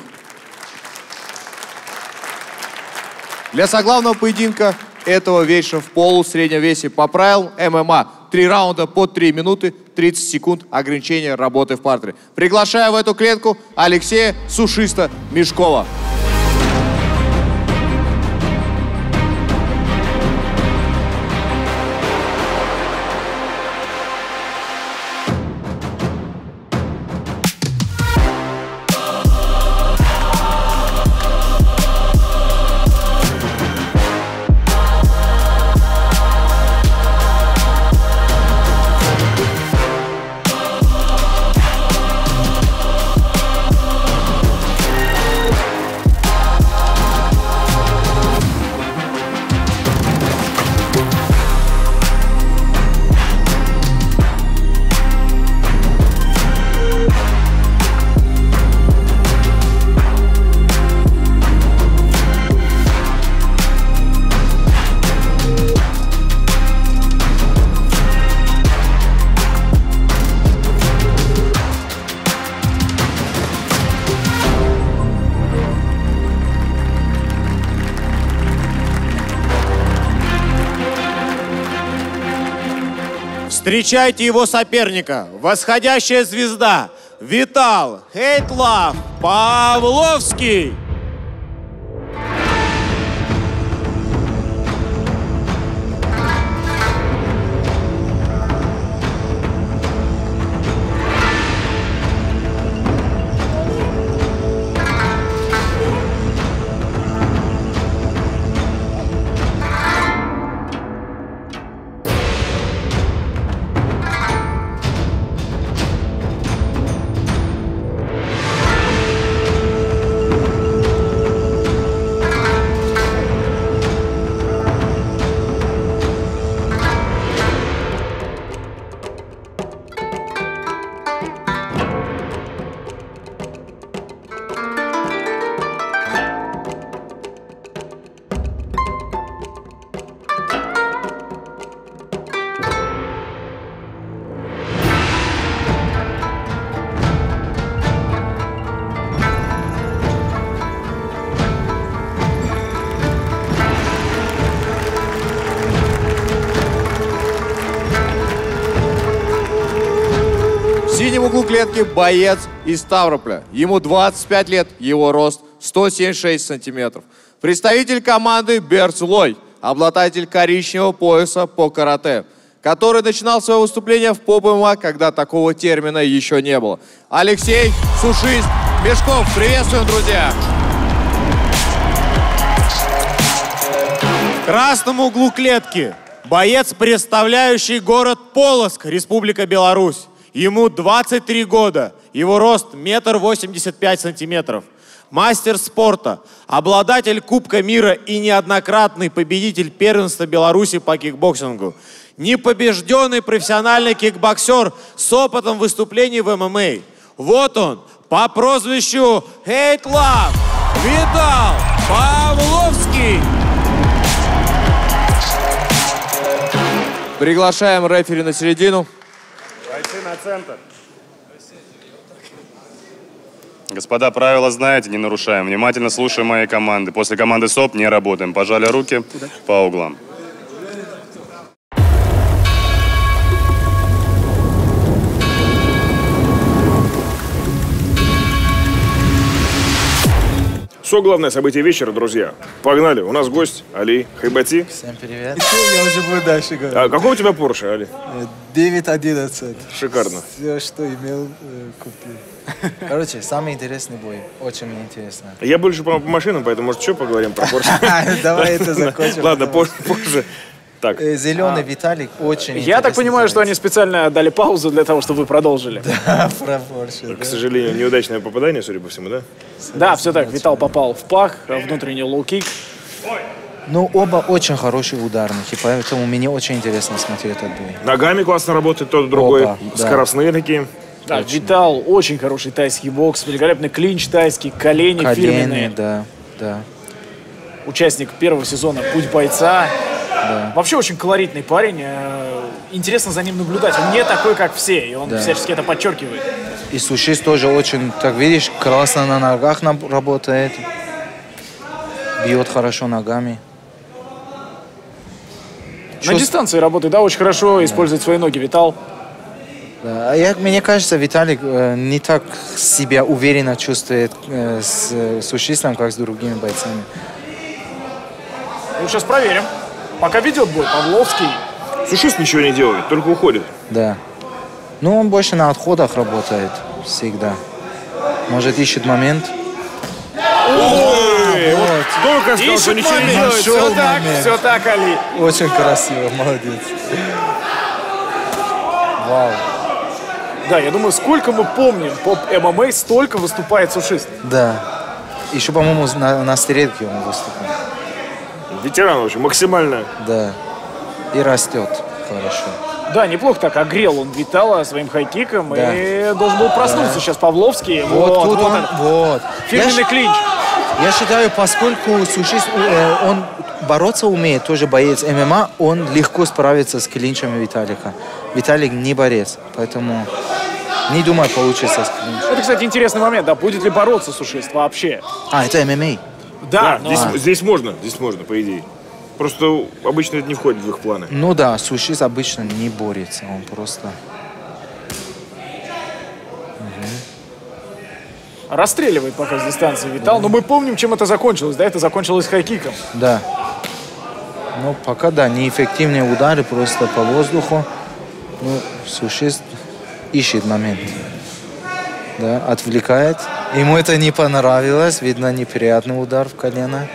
Для соглавного поединка этого вечера в полусреднем весе по правилам ММА 3 раунда по 3 минуты 30 секунд ограничения работы в партере. Приглашаю в эту клетку Алексея Сушисто Мешкова. Встречайте его соперника, восходящая звезда, Витал Хейтлав Павловский. В синем углу клетки боец из Ставрополя. Ему 25 лет, его рост 176 сантиметров. Представитель команды Берцлой, обладатель коричневого пояса по карате, который начинал свое выступление в поп-ММА, когда такого термина еще не было. Алексей Сушист Мешков. Приветствуем, друзья! В красном углу клетки боец, представляющий город Полоцк, Республика Беларусь. Ему 23 года, его рост 1,85 м. Мастер спорта, обладатель Кубка мира и неоднократный победитель первенства Беларуси по кикбоксингу. Непобежденный профессиональный кикбоксер с опытом выступлений в ММА. Вот он, по прозвищу Хейтлав Витал Павловский. Приглашаем рефери на середину. Бойцы на центр. Господа, правила знаете, не нарушаем. Внимательно слушаем моей команды. После команды СОП не работаем. Пожали руки по углам. Все главное событие вечера, друзья. Погнали. У нас гость Али Хайбати. Всем привет. Я уже буду дальше говорить. А какой у тебя Порше, Али? 911. Шикарно. Все, что имел, купил. Короче, самый интересный бой. Очень мне интересно. Я больше по машинам, поэтому, может, еще поговорим про Порше? Давай это закончим. Ладно, позже. Так. Зеленый Виталик очень Я так понимаю, что они специально дали паузу для того, чтобы вы продолжили. Да, про Порше. К сожалению, неудачное попадание, судя по всему, да? Да, все так. Витал попал в пах, внутренний лоу-кик. Ну, оба очень хорошие ударники, поэтому мне очень интересно смотреть этот бой. Ногами классно работает тот другой. Опа, да. Скоростные такие. Да, Витал, очень хороший тайский бокс, великолепный клинч тайский, колени фирменные. Да, да. Участник первого сезона «Путь бойца». Да. Вообще очень колоритный парень. Интересно за ним наблюдать. Он не такой, как все, и он всячески это подчеркивает. И сушист тоже очень, как видишь, классно на ногах работает. Бьет хорошо ногами. На дистанции работает, да, очень хорошо использует свои ноги Витал. Да. Мне кажется, Виталик не так себя уверенно чувствует с сушистом, как с другими бойцами. Ну, сейчас проверим. Пока ведет бой Павловский. Сушист ничего не делает, только уходит. Да. Ну, он больше на отходах работает всегда. Может, ищет момент. Ой, вот только сказал, что ничего не делает. Все так, Али. Очень красиво, молодец. Вау. Да, я думаю, сколько мы помним по ММА, столько выступает сушист. Да. Еще, по-моему, на стрелке он выступал. Ветеран очень, максимально. Да. И растет хорошо. Да, неплохо так огрел он Витала своим хайкиком. Да. И должен был проснуться сейчас Павловский. Вот тут он. Вот. Фирменный клинч. Я считаю, поскольку сушист, он бороться умеет, тоже боец ММА, он легко справится с клинчами Виталика. Виталик не борец, поэтому не думаю, получится с клинчем. Это, кстати, интересный момент, да, будет ли бороться сушист вообще? Это ММА. Да, здесь можно, по идее. Просто обычно это не входит в их планы. Ну да, сушист обычно не борется, он просто... Расстреливает пока с дистанции Витал, но мы помним, чем это закончилось, да, это закончилось хайкиком. Да. Ну, пока, да, неэффективные удары просто по воздуху. Ну, сушист ищет момент. Да, отвлекает. Ему это не понравилось, видно, неприятный удар в колено.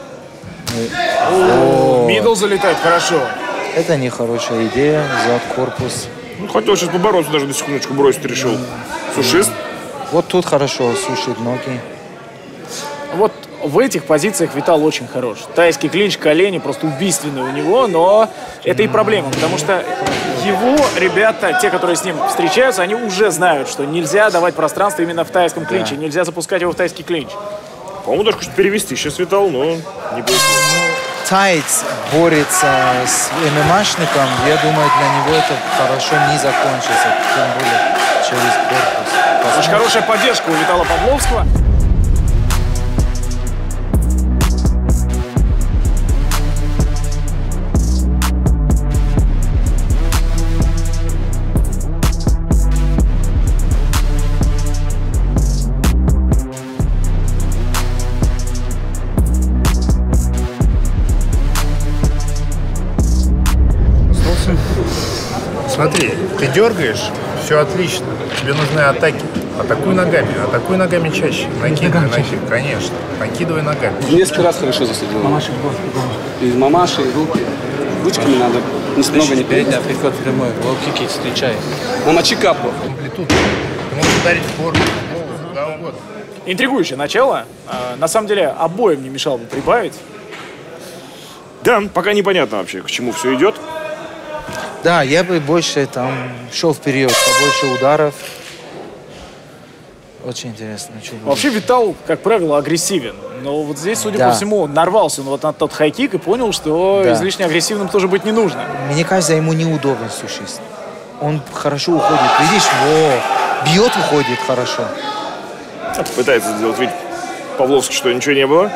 Мидл залетает хорошо. Это нехорошая идея, зад, корпус. Ну, хотел сейчас побороться, даже на секундочку бросить решил. Сушист. Вот тут хорошо сушит ноги. Вот в этих позициях Витал очень хорош. Тайский клинч, колени просто убийственные у него, но это и проблема, потому что его ребята, те, которые с ним встречаются, они уже знают, что нельзя давать пространство именно в тайском клинче, нельзя запускать его в тайский клинч. По-моему, даже хочет перевести сейчас Витал, но не будет. Тайц борется с ММАшником, я думаю, для него это хорошо не закончится, тем более через корпус. Очень хорошая поддержка у Витала Павловского. Смотри, ты дергаешь, все отлично. Тебе нужны атаки. Атакуй ногами чаще. Накидывай, конечно. Накидывай ногами. Несколько раз хорошо засадил. Из мамаши, руки. Ручками надо много не перейти. Приход прямой, лоу-кики встречай. Намочи капу. Амплитуду. Ты можешь ударить в корпус, куда угодно. Интригующее начало. На самом деле, обоим не мешало бы прибавить. Да, пока непонятно вообще, к чему все идет. Да, я бы больше там шел вперед, побольше ударов. Очень интересно. Вообще Витал, как правило, агрессивен. Но вот здесь, судя по всему, он нарвался вот на тот хайкик и понял, что излишне агрессивным тоже быть не нужно. Мне кажется, ему неудобно сушист. Он хорошо уходит. Видишь, бьет, уходит хорошо. Пытается сделать вид Павловский, что ничего не было.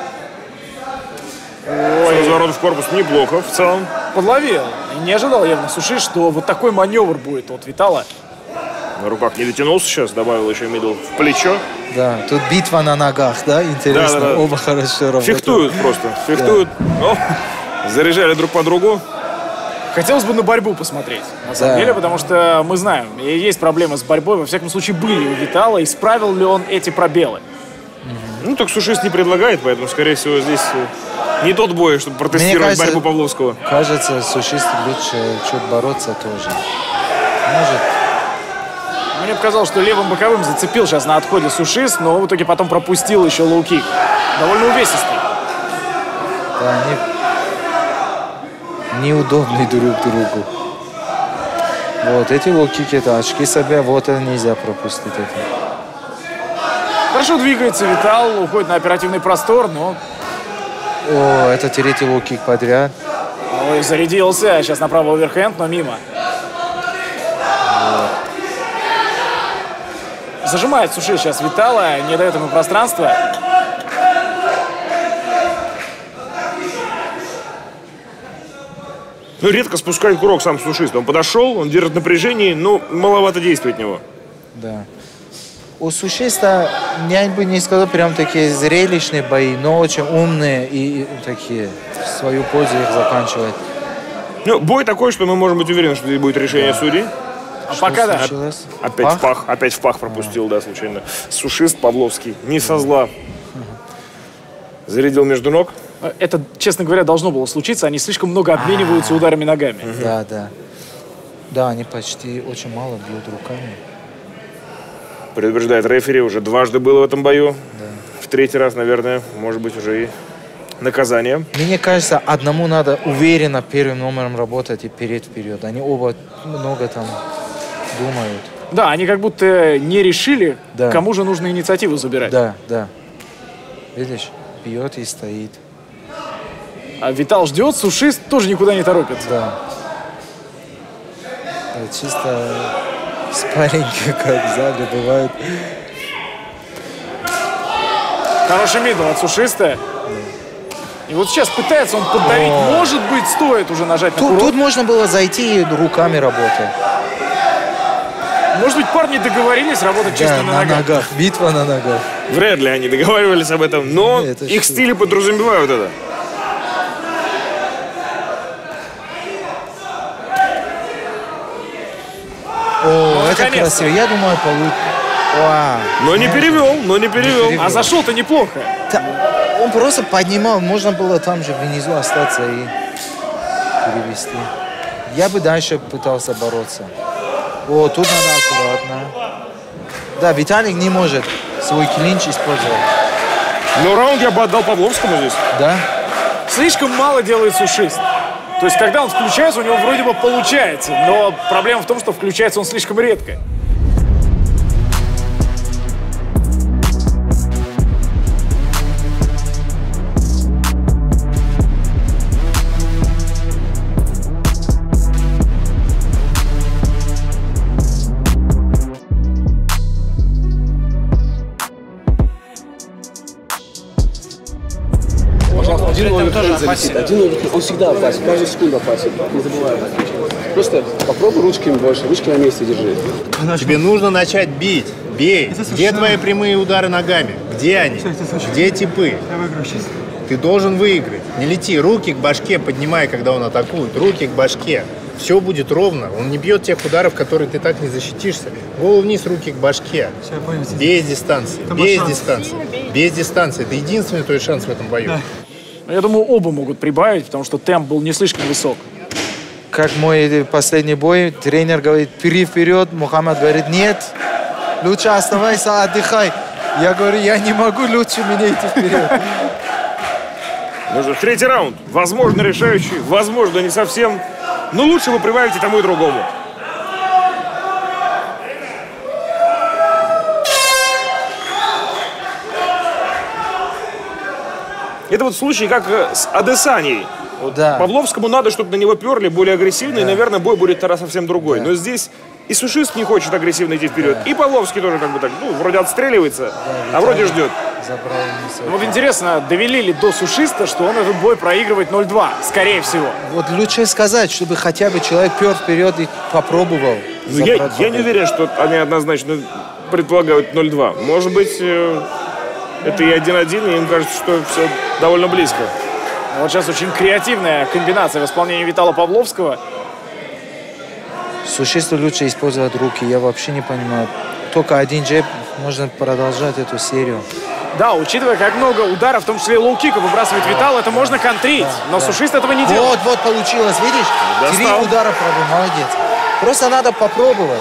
С разворотом в корпус неплохо в целом. Подловил. И не ожидал явно сушист, что вот такой маневр будет от Витала. На руках не дотянулся сейчас, добавил еще мидл в плечо. Да, тут битва на ногах, да? Интересно, да. Оба хорошо работают. Фехтуют просто, фехтуют. Да. Заряжали друг по другу. Хотелось бы на борьбу посмотреть, на самом деле, потому что мы знаем, есть проблемы с борьбой, во всяком случае были у Витала, исправил ли он эти пробелы? Ну, так сушист не предлагает, поэтому, скорее всего, здесь не тот бой, чтобы протестировать борьбу Павловского. Кажется, сушист лучше чуть бороться тоже. Может. Мне показалось, что левым боковым зацепил сейчас на отходе сушист, но в итоге потом пропустил еще лоу-кик. Довольно увесистый. Да, они неудобны друг другу. Вот, эти лоу-кики, это очки себе, вот это нельзя пропустить. Это. Хорошо двигается Витал, уходит на оперативный простор, но... О, это третий лоу-кик подряд. Ой, зарядился. Сейчас направо оверхенд, но мимо. Зажимает Суши сейчас Витала, не дает ему пространства. Ну, редко спускает курок сам Сушист. Он подошел, он держит напряжение, но маловато действий от него. Да. У Сушиста, я бы не сказал, прям такие зрелищные бои, но очень умные и такие, в свою пользу их заканчивать. Ну, бой такой, что мы можем быть уверены, что здесь будет решение судей. А пока да. Опять в пах пропустил, да, случайно. Сушист Павловский, не со зла. Зарядил между ног. Это, честно говоря, должно было случиться. Они слишком много обмениваются ударами ногами. Да, да. Да, они почти очень мало бьют руками. Предупреждает рефери, уже дважды было в этом бою. Да. В третий раз, наверное, может быть, уже и наказание. Мне кажется, одному надо уверенно первым номером работать и вперед. Они оба много там думают. Да, они как будто не решили, да. Кому же нужно инициативу забирать. Да, да. Видишь, бьет и стоит. А Витал ждет, Сушист тоже никуда не торопится. Да. Это чисто спарринги, как в зале бывает. Хороший мидл от Сушиста. И вот сейчас пытается он поддавить. Может быть, стоит уже нажать на курок. Тут можно было зайти и руками работать. Может быть, парни договорились работать чисто на ногах. Битва на ногах. Вряд ли они договаривались об этом, но их стили подразумевают это. О, это красиво. Я думаю, получится. Но не перевел, А зашел-то неплохо. Он просто поднимал. Можно было там же внизу остаться и перевести. Я бы дальше пытался бороться. О, тут надо аккуратно. Да, Виталик не может свой клинч использовать. Но раунд я бы отдал Павловскому здесь. Да? Слишком мало делает Сушист. То есть, когда он включается, у него вроде бы получается. Но проблема в том, что включается он слишком редко. Один оверхенд залетит, он всегда опасен, каждую секунду опасен, не забывай об этом. Просто попробуй ручками больше, ручки на месте держи. Тебе нужно начать бить, бей. Где твои прямые удары ногами? Где они? Где типы? Ты должен выиграть. Не лети, руки к башке поднимай, когда он атакует, руки к башке. Все будет ровно, он не бьет тех ударов, которые ты так не защитишься. Голову вниз, руки к башке. Без дистанции, без дистанции, без дистанции. Это единственный твой шанс в этом бою. Я думаю, оба могут прибавить, потому что темп был не слишком высок. Как мой последний бой, тренер говорит, вперед, Мухаммад говорит, нет, лучше оставайся, отдыхай. Я говорю, я не могу, лучше меня идти вперед. Нужно третий раунд. Возможно, решающий, возможно, не совсем. Но лучше вы прибавите тому и другому. Это вот случай, как с Адесаней. Вот да. Павловскому надо, чтобы на него перли более агрессивно, и, наверное, бой будет тогда совсем другой. Но здесь и Сушист не хочет агрессивно идти вперед, и Павловский тоже как бы так, ну, вроде отстреливается, а вроде ждет. Вот интересно, довели ли до Сушиста, что он этот бой проигрывает 0-2, скорее всего? Вот лучше сказать, чтобы хотя бы человек пер вперед и попробовал. Ну, я не уверен, что они однозначно предполагают 0-2. Может быть, это и 1-1, и им кажется, что все довольно близко. Вот сейчас очень креативная комбинация в исполнении Витала Павловского. Сушисту лучше использовать руки, я вообще не понимаю. Только один джеб, можно продолжать эту серию. Да, учитывая, как много ударов, в том числе лоу-киков, выбрасывает Витал, это можно контрить. Но Сушист этого не делает. Вот получилось, видишь? 3 удара пробил, молодец. Просто надо попробовать.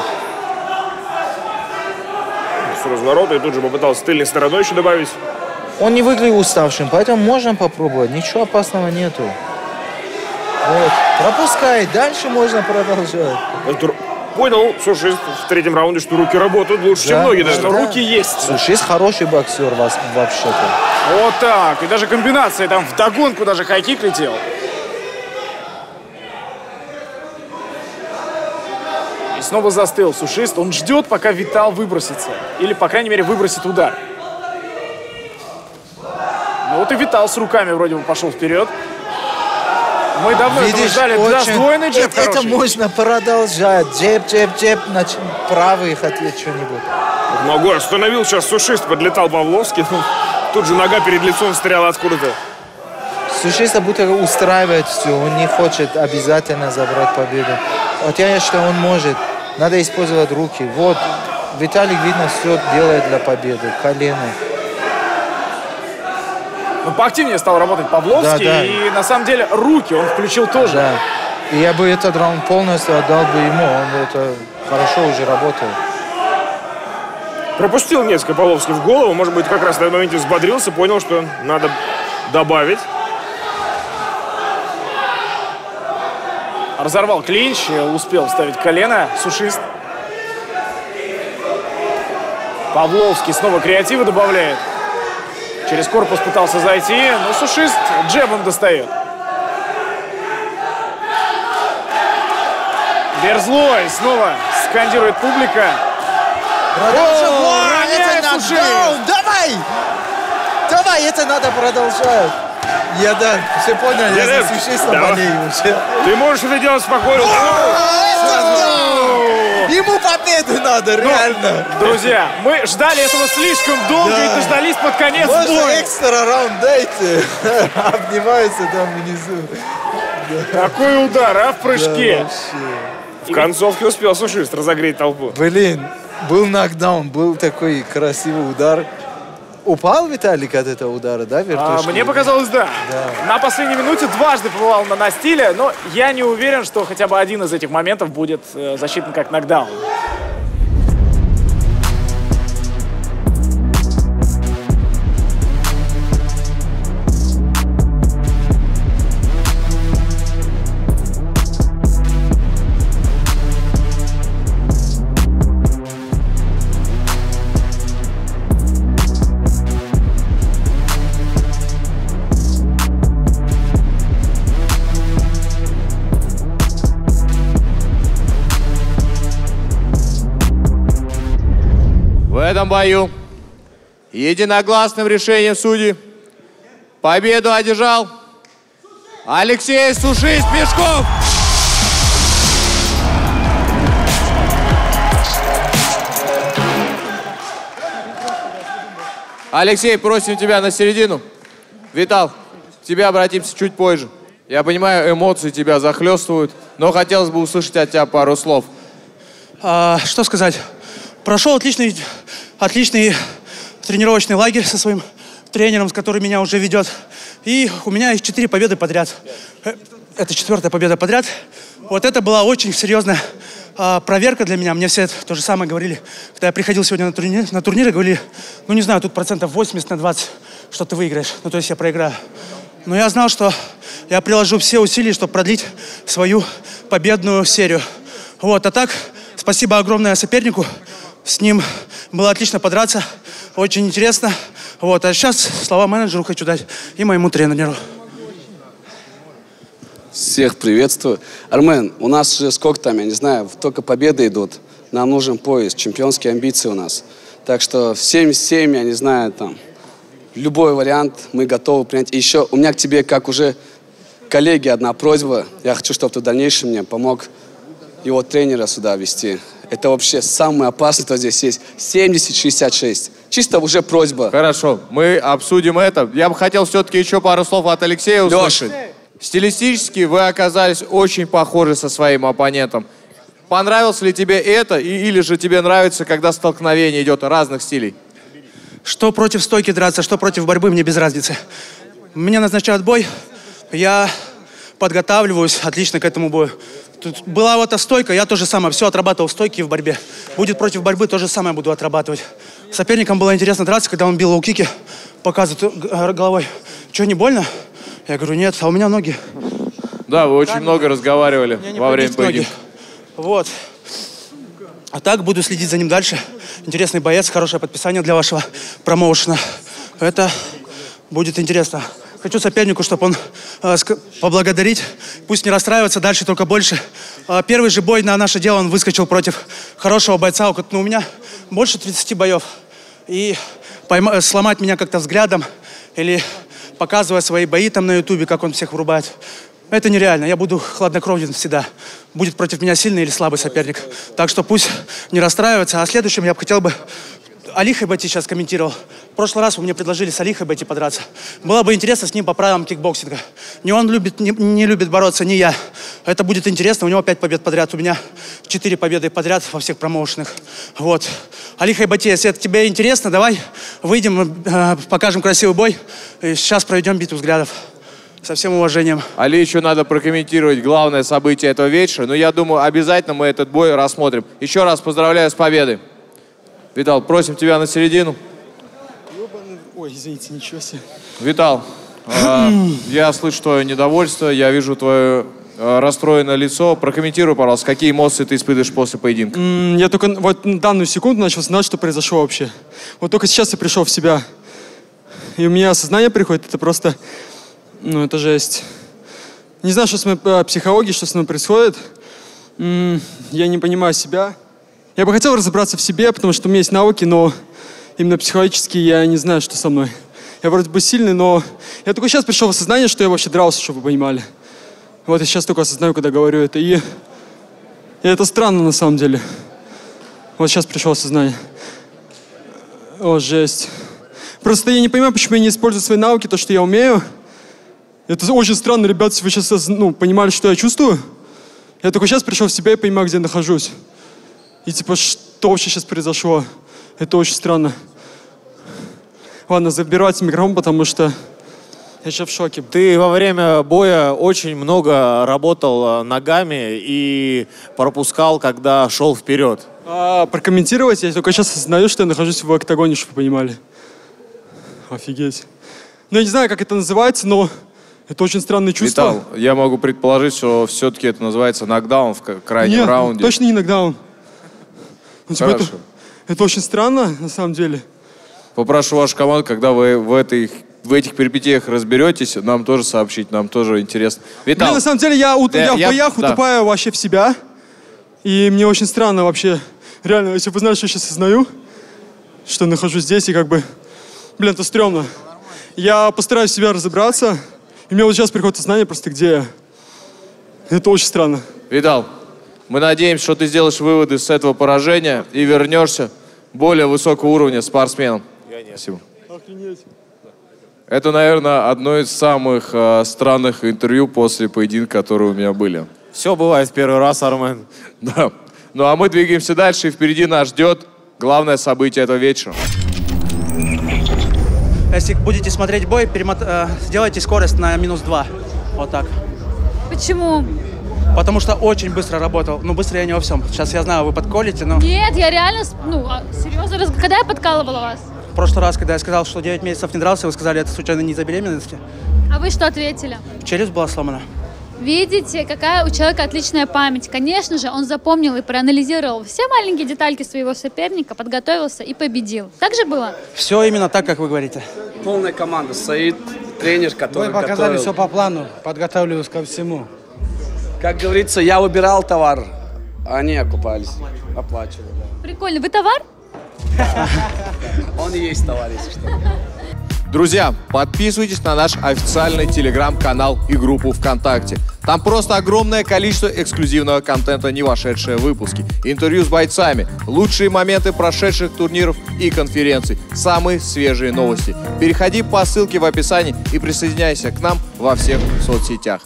С разворота и тут же попытался тыльной стороной еще добавить. Он не выглядел уставшим, поэтому можно попробовать. Ничего опасного нету. Вот. Пропускай, дальше можно продолжать. понял, Сушист в третьем раунде, что руки работают лучше, чем ноги даже. Руки есть. Сушист хороший боксер вообще-то. Вот так. И даже комбинация там вдогонку даже хайкик летел. И снова застыл Сушист. Он ждет, пока Витал выбросится. Или, по крайней мере, выбросит удар. Ну вот и Витал с руками вроде бы пошел вперед. Мы давно этого ждали. Да, сдвоенный джеб хороший. Это можно продолжать. Джеб, правый хотел что-нибудь. Ногой остановил сейчас Сушист, подлетал Павловский. Тут же нога перед лицом встряла откуда-то. Сушиста будто устраивает все. Он не хочет обязательно забрать победу. Хотя я считаю, он может. Надо использовать руки. Вот, Виталик, видно, все делает для победы. Колено. Ну, поактивнее стал работать Павловский. Да. И на самом деле руки он включил тоже. Да. И я бы этот раунд полностью отдал бы ему. Он это хорошо уже работал. Пропустил несколько Павловский в голову. Может быть, как раз на этом моменте взбодрился, понял, что надо добавить. Разорвал клинч, успел вставить колено. Сушист. Павловский снова креатива добавляет. Через корпус пытался зайти, но Сушист джебом достает. Берзлой снова скандирует публика. Это нокдаун! Давай, это надо продолжать. Я все понял, я за Сушиста болею уже. Ты можешь это делать спокойно. Ему победу надо, реально. Друзья, мы ждали этого слишком долго и дождались под конец боя. Можно экстра раунд дайте. Обнимаются там внизу. Какой удар, а, в прыжке. В концовке успел Сушист разогреть толпу. Блин, был нокдаун, был такой красивый удар. Упал Виталик от этого удара, да, вертушки? Мне показалось, да. На последней минуте дважды побывал на настиле, но я не уверен, что хотя бы один из этих моментов будет засчитан как нокдаун. В этом бою единогласным решением судей победу одержал Алексей Сушист-Пешков. Алексей, просим тебя на середину. Витал, к тебе обратимся чуть позже. Я понимаю, эмоции тебя захлестывают, но хотелось бы услышать от тебя пару слов. Что сказать? Прошел отличный тренировочный лагерь со своим тренером, с которым меня уже ведет. И у меня есть 4 победы подряд. Это 4-я победа подряд. Вот это была очень серьезная проверка для меня. Мне все это то же самое говорили. Когда я приходил сегодня на турниры, говорили, ну не знаю, тут 80% на 20, что ты выиграешь. Ну то есть я проиграю. Но я знал, что я приложу все усилия, чтобы продлить свою победную серию. Вот, а так, спасибо огромное сопернику. С ним было отлично подраться, очень интересно. Вот, а сейчас слова менеджеру хочу дать и моему тренеру. Всех приветствую. Армен, у нас же сколько там, я не знаю, только победы идут. Нам нужен пояс, чемпионские амбиции у нас. Так что в 77, я не знаю, там, любой вариант мы готовы принять. И еще у меня к тебе, как уже коллеги, одна просьба. Я хочу, чтобы ты в дальнейшем мне помог его тренера сюда вести. Это вообще самый опасный, кто здесь есть. 70-66. Чисто уже просьба. Хорошо, мы обсудим это. Я бы хотел все-таки еще пару слов от Алексея услышать. Леша. Стилистически вы оказались очень похожи со своим оппонентом. Понравилось ли тебе это, или же тебе нравится, когда столкновение идет разных стилей? Что против стойки драться, что против борьбы, мне без разницы. Меня назначают бой, я подготавливаюсь отлично к этому бою. Тут была вот эта стойка, я то же самое, все отрабатывал в стойке и в борьбе. Будет против борьбы, то же самое буду отрабатывать. Соперникам было интересно драться, когда он бил лоу-кики, показывает головой. Что, не больно? Я говорю, нет, а у меня ноги. Да, вы очень много разговаривали во время поединка. Вот. А так буду следить за ним дальше. Интересный боец, хорошее подписание для вашего промоушена. Это будет интересно. Хочу сопернику, чтобы он поблагодарить. Пусть не расстраивается, дальше только больше. Первый же бой на наше дело он выскочил против хорошего бойца. У меня больше 30 боев. И сломать меня как-то взглядом или показывая свои бои там на ютубе, как он всех врубает, это нереально. Я буду хладнокровен всегда. Будет против меня сильный или слабый соперник. Так что пусть не расстраивается. А следующим я бы хотел бы... Али Хайбати сейчас комментировал. В прошлый раз вы мне предложили с Али Хайбати подраться. Было бы интересно с ним по правилам кикбоксинга. Не он не любит бороться, не я. Это будет интересно. У него 5 побед подряд. У меня 4 победы подряд во всех промоушенах. Вот. Али Хайбати, если это тебе интересно, давай выйдем, покажем красивый бой. И сейчас проведем битву взглядов. Со всем уважением. Али, еще надо прокомментировать главное событие этого вечера. Но я думаю, обязательно мы этот бой рассмотрим. Еще раз поздравляю с победой. Витал, просим тебя на середину. Ой, извините, ничего себе. Витал, я слышу твое недовольство, я вижу твое расстроенное лицо. Прокомментируй, пожалуйста, какие эмоции ты испытываешь после поединка. Я только вот на данную секунду начал знать, что произошло вообще. Вот только сейчас я пришел в себя. И у меня осознание приходит, это просто... Ну, это жесть. Не знаю, что с моей психологией, что с мной происходит. Я не понимаю себя. Я бы хотел разобраться в себе, потому что у меня есть навыки, но именно психологически я не знаю, что со мной. Я вроде бы сильный, но я только сейчас пришел в осознание, что я вообще дрался, чтобы вы понимали. Вот я сейчас только осознаю, когда говорю это. И это странно на самом деле. Вот сейчас пришел в осознание. О, жесть. Просто я не понимаю, почему я не использую свои навыки, то, что я умею. Это очень странно, ребята, если вы сейчас понимали, что я чувствую. Я только сейчас пришел в себя и понимаю, где я нахожусь. И типа, что вообще сейчас произошло? Это очень странно. Ладно, забирайте микрофон, потому что я сейчас в шоке. Ты во время боя очень много работал ногами и пропускал, когда шел вперед. Прокомментировать, я только сейчас осознаю, что я нахожусь в октагоне, чтобы вы понимали. Офигеть. Ну, я не знаю, как это называется, но это очень странное чувство. Витал, я могу предположить, что все-таки это называется нокдаун в крайнем раунде. Нет, точно не нокдаун. Ну, типа, это очень странно, на самом деле. Попрошу вашу команду, когда вы в этих перипетиях разберетесь, нам тоже сообщить, нам тоже интересно. Витал. На самом деле, я в боях утопаю вообще в себя. И мне очень странно вообще. Реально, если вы знаете, что я сейчас осознаю, что нахожусь здесь, и как бы... Блин, это стрёмно. Я постараюсь в себя разобраться. И мне вот сейчас приходит сознание просто, где я. Это очень странно. Витал, мы надеемся, что ты сделаешь выводы с этого поражения и вернешься более высокого уровня спортсменом. Спасибо. Охренеть. Это, наверное, одно из самых странных интервью после поединка, которые у меня были. Все бывает в первый раз, Армен. Да. Ну а мы двигаемся дальше, и впереди нас ждет главное событие этого вечера. Если будете смотреть бой, сделайте скорость на -2. Вот так. Почему? Потому что очень быстро работал. Ну, быстро я не во всем. Сейчас я знаю, вы подколите, но... Нет, я реально... серьезно, когда я подкалывала вас? В прошлый раз, когда я сказал, что 9 месяцев не дрался, вы сказали, это случайно не из-за беременности? А вы что ответили? Челюсть была сломана. Видите, какая у человека отличная память. Конечно же, он запомнил и проанализировал все маленькие детальки своего соперника, подготовился и победил. Так же было? Все именно так, как вы говорите. Полная команда стоит, тренер, который Вы показали все по плану, подготавливались ко всему. Как говорится, я выбирал товар, а они окупались, оплачивали. Прикольно. Вы товар? Он и есть товар, если что. Друзья, подписывайтесь на наш официальный телеграм-канал и группу ВКонтакте. Там просто огромное количество эксклюзивного контента, не вошедшие в выпуски. Интервью с бойцами, лучшие моменты прошедших турниров и конференций, самые свежие новости. Переходи по ссылке в описании и присоединяйся к нам во всех соцсетях.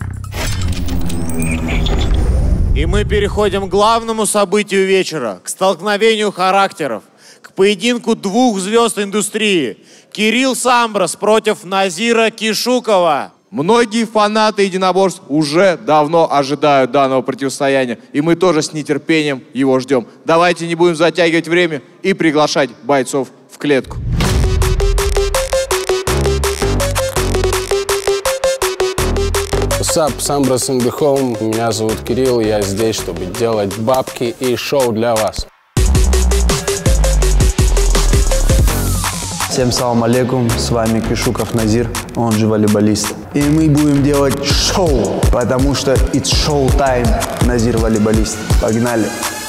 И мы переходим к главному событию вечера, к столкновению характеров, к поединку двух звезд индустрии. Кирилл Самбрас против Назира Кишукова. Многие фанаты единоборств уже давно ожидают данного противостояния, и мы тоже с нетерпением его ждем. Давайте не будем затягивать время и приглашать бойцов в клетку. What's up, Sambrus in the home. Меня зовут Кирилл, я здесь, чтобы делать бабки и шоу для вас. Всем салам алейкум, с вами Кишуков Назир, он же волейболист. И мы будем делать шоу, потому что it's show time. Назир волейболист. Погнали!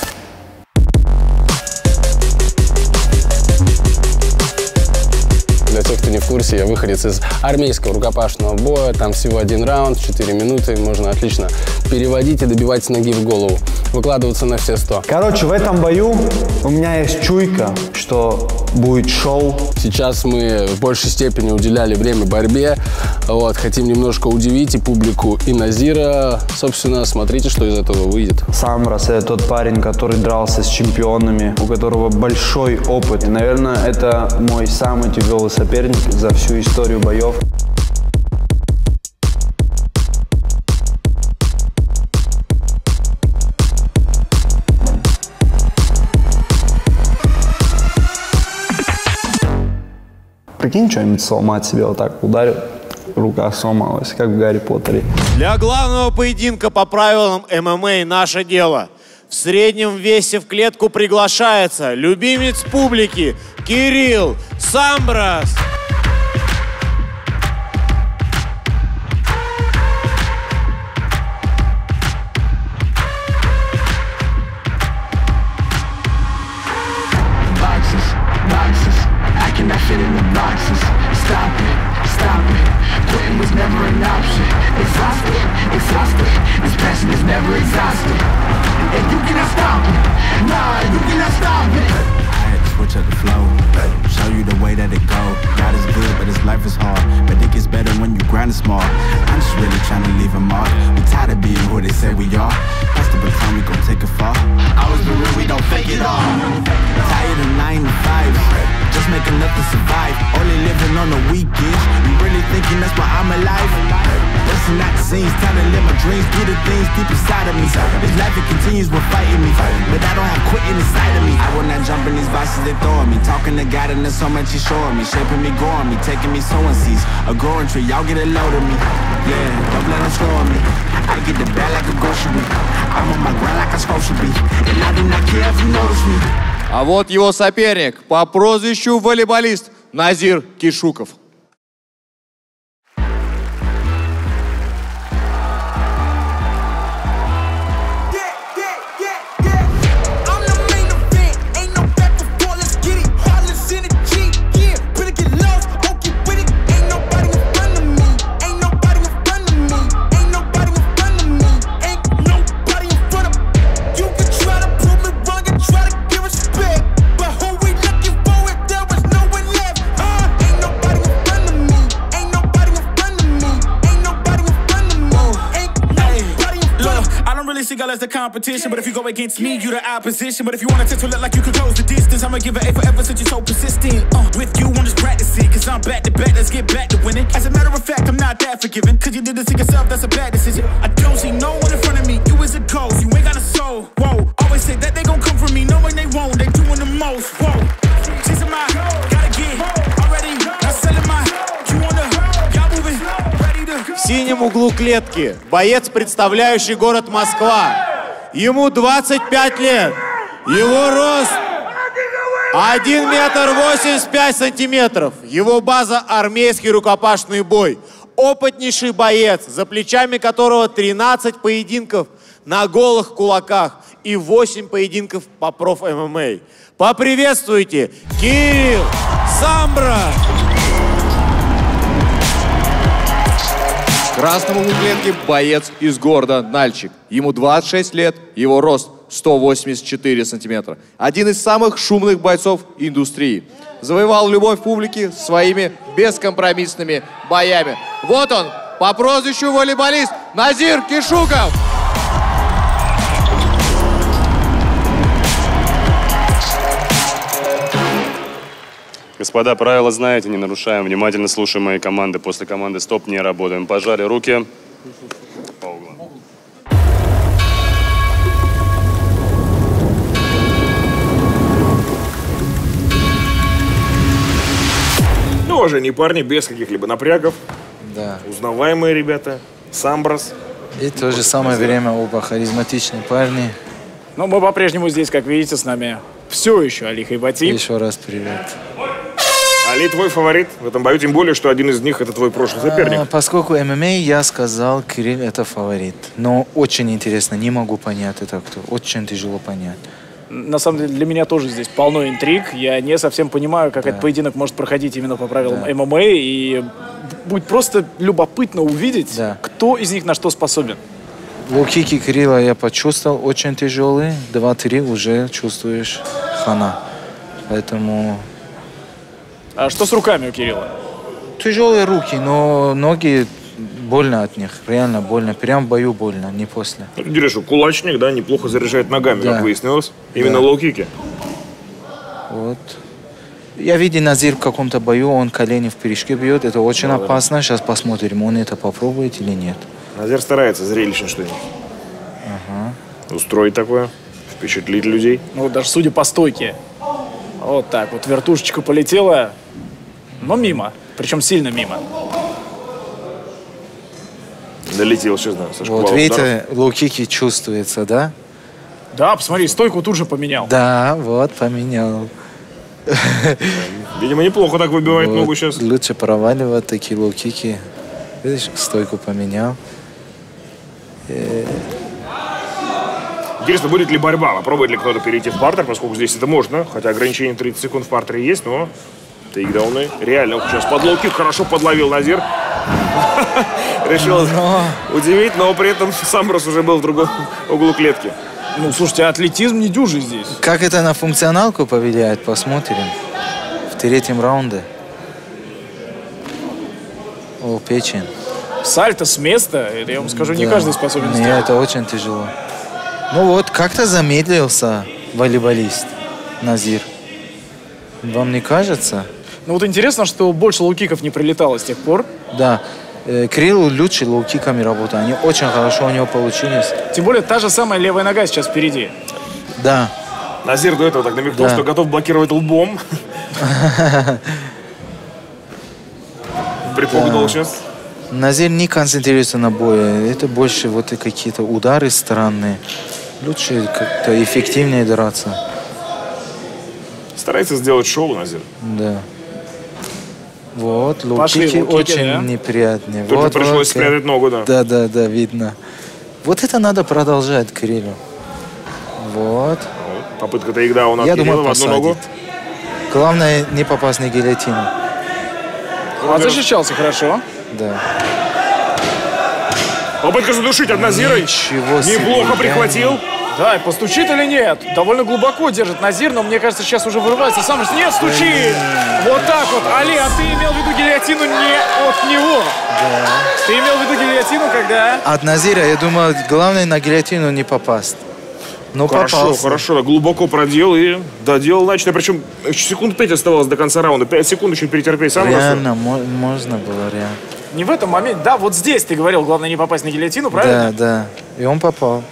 Для тех, кто не в курсе, я выходец из армейского рукопашного боя. Там всего 1 раунд, 4 минуты. Можно отлично переводить и добивать с ноги в голову. Выкладываться на все 100. Короче, в этом бою у меня есть чуйка, что будет шоу. Сейчас мы в большей степени уделяли время борьбе. Вот, хотим немножко удивить и публику, и Назира. Собственно, смотрите, что из этого выйдет. Самбрас — это тот парень, который дрался с чемпионами, у которого большой опыт. И, наверное, это мой самый тяжелый соперник за всю историю боев. Прикинь, что-нибудь сломать себе, вот так ударил, рука сломалась, как в Гарри Поттере. Для главного поединка по правилам ММА «Наше дело» в среднем весе в клетку приглашается любимец публики Кирилл Самбрас. Small. I'm just really trying to leave a mark. We tired of being who they say we are. That's the baton, we gon' take it far. Always been real, we don't fake it all. Tired of 9 to 5, just make enough to survive. Only living on the weekends. You really thinking that's why I'm alive? Listen, not the scenes, time to live my dreams, do the things deep inside of me. This life, it continues with fighting me, but I don't have quitting inside of me. I will not jump in these boxes they throwing me. Talking to God and there's so much he's showing me. Shaping me, growing me, taking me sowing seeds. A growing tree, y'all get a load of me. Yeah, don't let them slow me. I get the bag like a grocery. I'm on my grind like I'm supposed to be. And I do not care if you notice me. А вот его соперник по прозвищу волейболист Назир Кишуков. As the competition, but if you go against me, you the opposition. But if you wanna test to look like you could close the distance, I'ma give it A forever since you're so persistent. With you, I'm just practicing, cause I'm back to back, let's get back to winning. As a matter of fact, I'm not that forgiving, cause you did this to yourself, that's a bad decision. I don't see no one in front of me, you is a ghost, you ain't got a soul. Whoa, always say that they gon' come for me, knowing they won't, they doing the most. Whoa, chasing my, gotta get already, not selling my, you wanna, y'all moving, ready to. В синем углу клетки боец, представляющий город Москва. Ему 25 лет. Его рост 1 метр 85 сантиметров. Его база — армейский рукопашный бой. Опытнейший боец, за плечами которого 13 поединков на голых кулаках и 8 поединков по проф-ММА. Поприветствуйте, Кирилл Самбрас! В красном углу клетки боец из города Нальчик. Ему 26 лет, его рост 184 сантиметра. Один из самых шумных бойцов индустрии. Завоевал любовь публики своими бескомпромиссными боями. Вот он, по прозвищу волейболист Назир Кишуков. Господа, правила знаете, не нарушаем. Внимательно слушаем мои команды. После команды «Стоп» не работаем. Пожали руки. По углам. Ну, уважаемые парни, без каких-либо напрягов. Да. Узнаваемые ребята. Самбрас. И в то же самое время оба харизматичные парни. Но мы по-прежнему здесь, как видите, с нами все еще Али Хайбатиев. Еще раз привет. Али твой фаворит в этом бою, тем более, что один из них это твой прошлый соперник. Поскольку ММА, я сказал, Кирилл это фаворит. Но очень интересно, не могу понять это кто. Очень тяжело понять. На самом деле, для меня тоже здесь полно интриг. Я не совсем понимаю, как этот поединок может проходить именно по правилам ММА. И будет просто любопытно увидеть, кто из них на что способен. Лоу-кики Кирилла я почувствовал, очень тяжелые. 2-3 уже чувствуешь хана. Поэтому... А что с руками у Кирилла? Тяжелые руки, но ноги больно от них. Реально больно. Прям в бою больно, не после. Интересно, кулачник, да, неплохо заряжает ногами, как выяснилось. Именно лоу-кики. Вот. Я видел Назир в каком-то бою, он колени в прыжке бьет. Это очень опасно. Сейчас посмотрим, он это попробует или нет. Назир старается зрелищно что-нибудь устроить такое, впечатлить людей. Ну, даже судя по стойке. Вот так вот, вертушечка полетела, но мимо. Причем сильно мимо. Долетел сейчас, да, со шквала Вот видите, ударов. лоу-кики чувствуется, да? Да, посмотри, стойку тут же поменял. Да, вот, поменял. Видимо, неплохо так выбивает Вот, ногу сейчас. Лучше проваливать такие лоу-кики. Видишь, стойку поменял. Интересно, будет ли борьба? Попробует ли кто-то перейти в партер, поскольку здесь это можно. Хотя ограничение 30 секунд в партере есть, но тейкдауны реально. Сейчас под лоу-кик хорошо подловил Назир. Решил удивить, но при этом сам раз уже был в другом углу клетки. Ну, слушайте, атлетизм не дюжий здесь. Как это на функционалку повлияет, посмотрим. В третьем раунде. О, печень. Сальто с места, это, я вам скажу, не каждый способен Нет, сделать. это очень тяжело. Ну вот, как-то замедлился волейболист Назир. Вам не кажется? Ну вот интересно, что больше лоу-киков не прилетало с тех пор. Да. Кирилл лучше лоу-киками работает. Они очень хорошо у него получились. Тем более, та же самая левая нога сейчас впереди. Да. Назир до этого так намекнул, что готов блокировать лбом. Припугнул сейчас. Назир не концентрируется на бое. Это больше вот какие-то удары странные. Лучше как-то эффективнее драться. Старается сделать шоу, Назир. Да. Вот, лоу-кики очень неприятные. Тут вот, же пришлось спрятать ногу, да. Да, видно. Вот это надо продолжать, Кириллу. Вот. Попытка тейкдауна от Я Кирилла думаю, в одну ногу. Главное, не попасть на гильотину. Защищался хорошо. Да. Попытка задушить от Назира. Неплохо прихватил. Да, и постучит или нет? Довольно глубоко держит Назир, но мне кажется, сейчас уже вырывается сам. Нет, стучит! Вот так вот. Али, а ты имел в виду гильотину не от него? Да. Ты имел в виду гильотину, когда... От Назира, я думаю, главное на гильотину не попасть. Ну, Хорошо, хорошо. Глубоко продел и доделал начато. Причем секунд 5 оставалось до конца раунда. 5 секунд еще перетерпеть. Сам реально, можно было, реально. Не в этом моменте. Да, вот здесь ты говорил, главное не попасть на гильотину, правильно? Да. И он попал.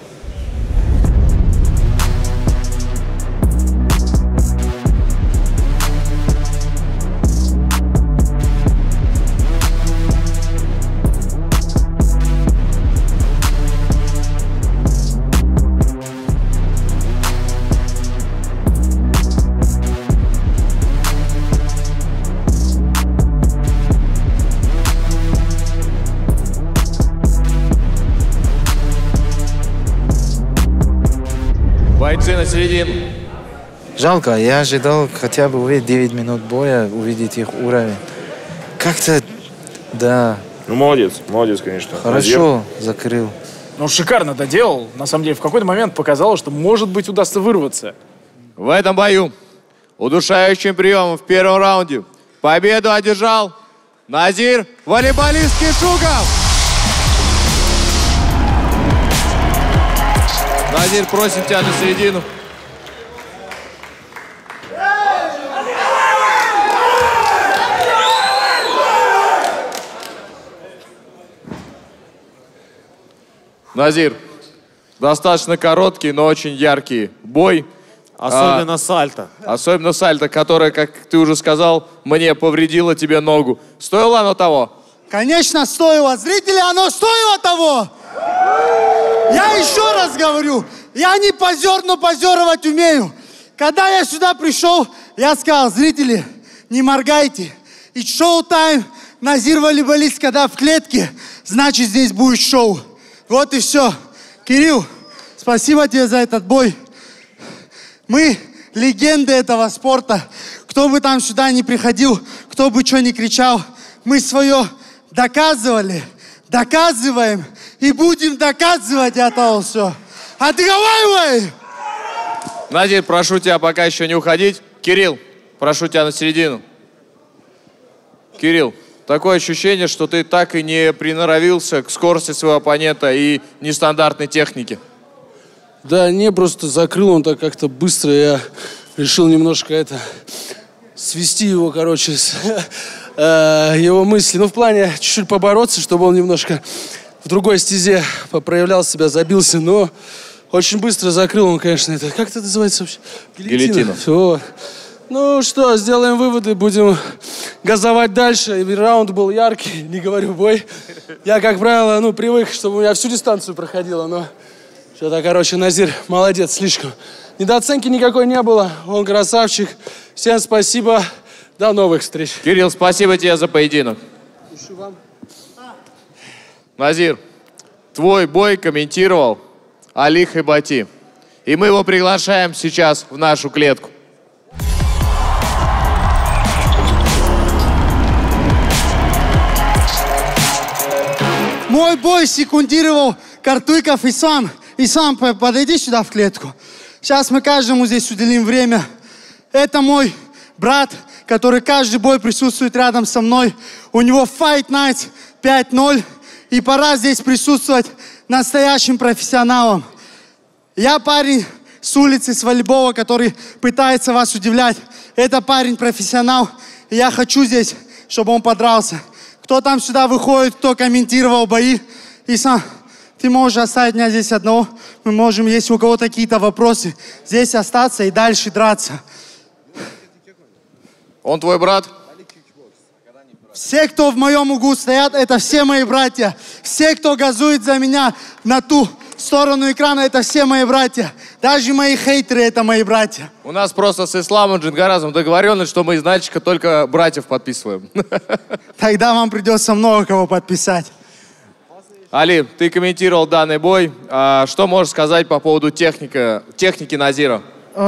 Бойцы на середину. Жалко, я ожидал хотя бы увидеть 9 минут боя, увидеть их уровень. Как-то, да. Ну, молодец, конечно. Хорошо закрыл. Ну, шикарно доделал. На самом деле, в какой-то момент показалось, что, может быть, удастся вырваться. В этом бою удушающим приемом в первом раунде победу одержал Назир волейболист Кишуков. Назир, просим тебя на середину. Назир, достаточно короткий, но очень яркий бой. Особенно сальто. Особенно сальто, которое, как ты уже сказал, мне повредило тебе ногу. Стоило оно того? Конечно, стоило. Зрители, оно стоило того. Я еще раз говорю, я не позер, но позеровать умею. Когда я сюда пришел, я сказал, зрители, не моргайте. И шоу-тайм, Назир волейболист, когда в клетке, значит здесь будет шоу. Вот и все. Кирилл, спасибо тебе за этот бой. Мы легенды этого спорта. Кто бы там сюда не приходил, кто бы что ни кричал, мы свое доказывали, доказываем и будем доказывать это все. Отговаривай! Назир, прошу тебя пока еще не уходить. Кирилл, прошу тебя на середину. Кирилл, такое ощущение, что ты так и не приноровился к скорости своего оппонента и нестандартной технике. Да, не, просто закрыл он так как-то быстро. Я решил немножко свести его, короче, его мысли. Ну, в плане чуть-чуть побороться, чтобы он немножко в другой стезе проявлял себя, забился. Но очень быстро закрыл он, конечно, это. Как это называется вообще? Гильотина. Все. Ну что, сделаем выводы, будем газовать дальше. И раунд был яркий, не говорю бой. Я, как правило, привык, чтобы у меня всю дистанцию проходило, но что-то, короче, Назир молодец, слишком. Недооценки никакой не было, он красавчик. Всем спасибо, до новых встреч. Кирилл, спасибо тебе за поединок. Назир, твой бой комментировал Али Хайбати. И мы его приглашаем сейчас в нашу клетку. Мой бой секундировал Картуйков Ислам. Ислам, подойди сюда в клетку. Сейчас мы каждому здесь уделим время. Это мой брат, который каждый бой присутствует рядом со мной. У него Fight Night 5-0. И пора здесь присутствовать настоящим профессионалом. Я парень с улицы, с волейбола, который пытается вас удивлять. Это парень профессионал. И я хочу здесь, чтобы он подрался. Кто там сюда выходит, кто комментировал бои. Ислам, ты можешь оставить меня здесь одного. Мы можем, если у кого-то какие-то вопросы, здесь остаться и дальше драться. Он твой брат? Все, кто в моем углу стоят, это все мои братья. Все, кто газует за меня на ту сторону экрана, это все мои братья. Даже мои хейтеры, это мои братья. У нас просто с Исламом Джингаразом договоренность, что мы из Нальчика только братьев подписываем. Тогда вам придется много кого подписать. Али, ты комментировал данный бой. Что можешь сказать по поводу техники Назира?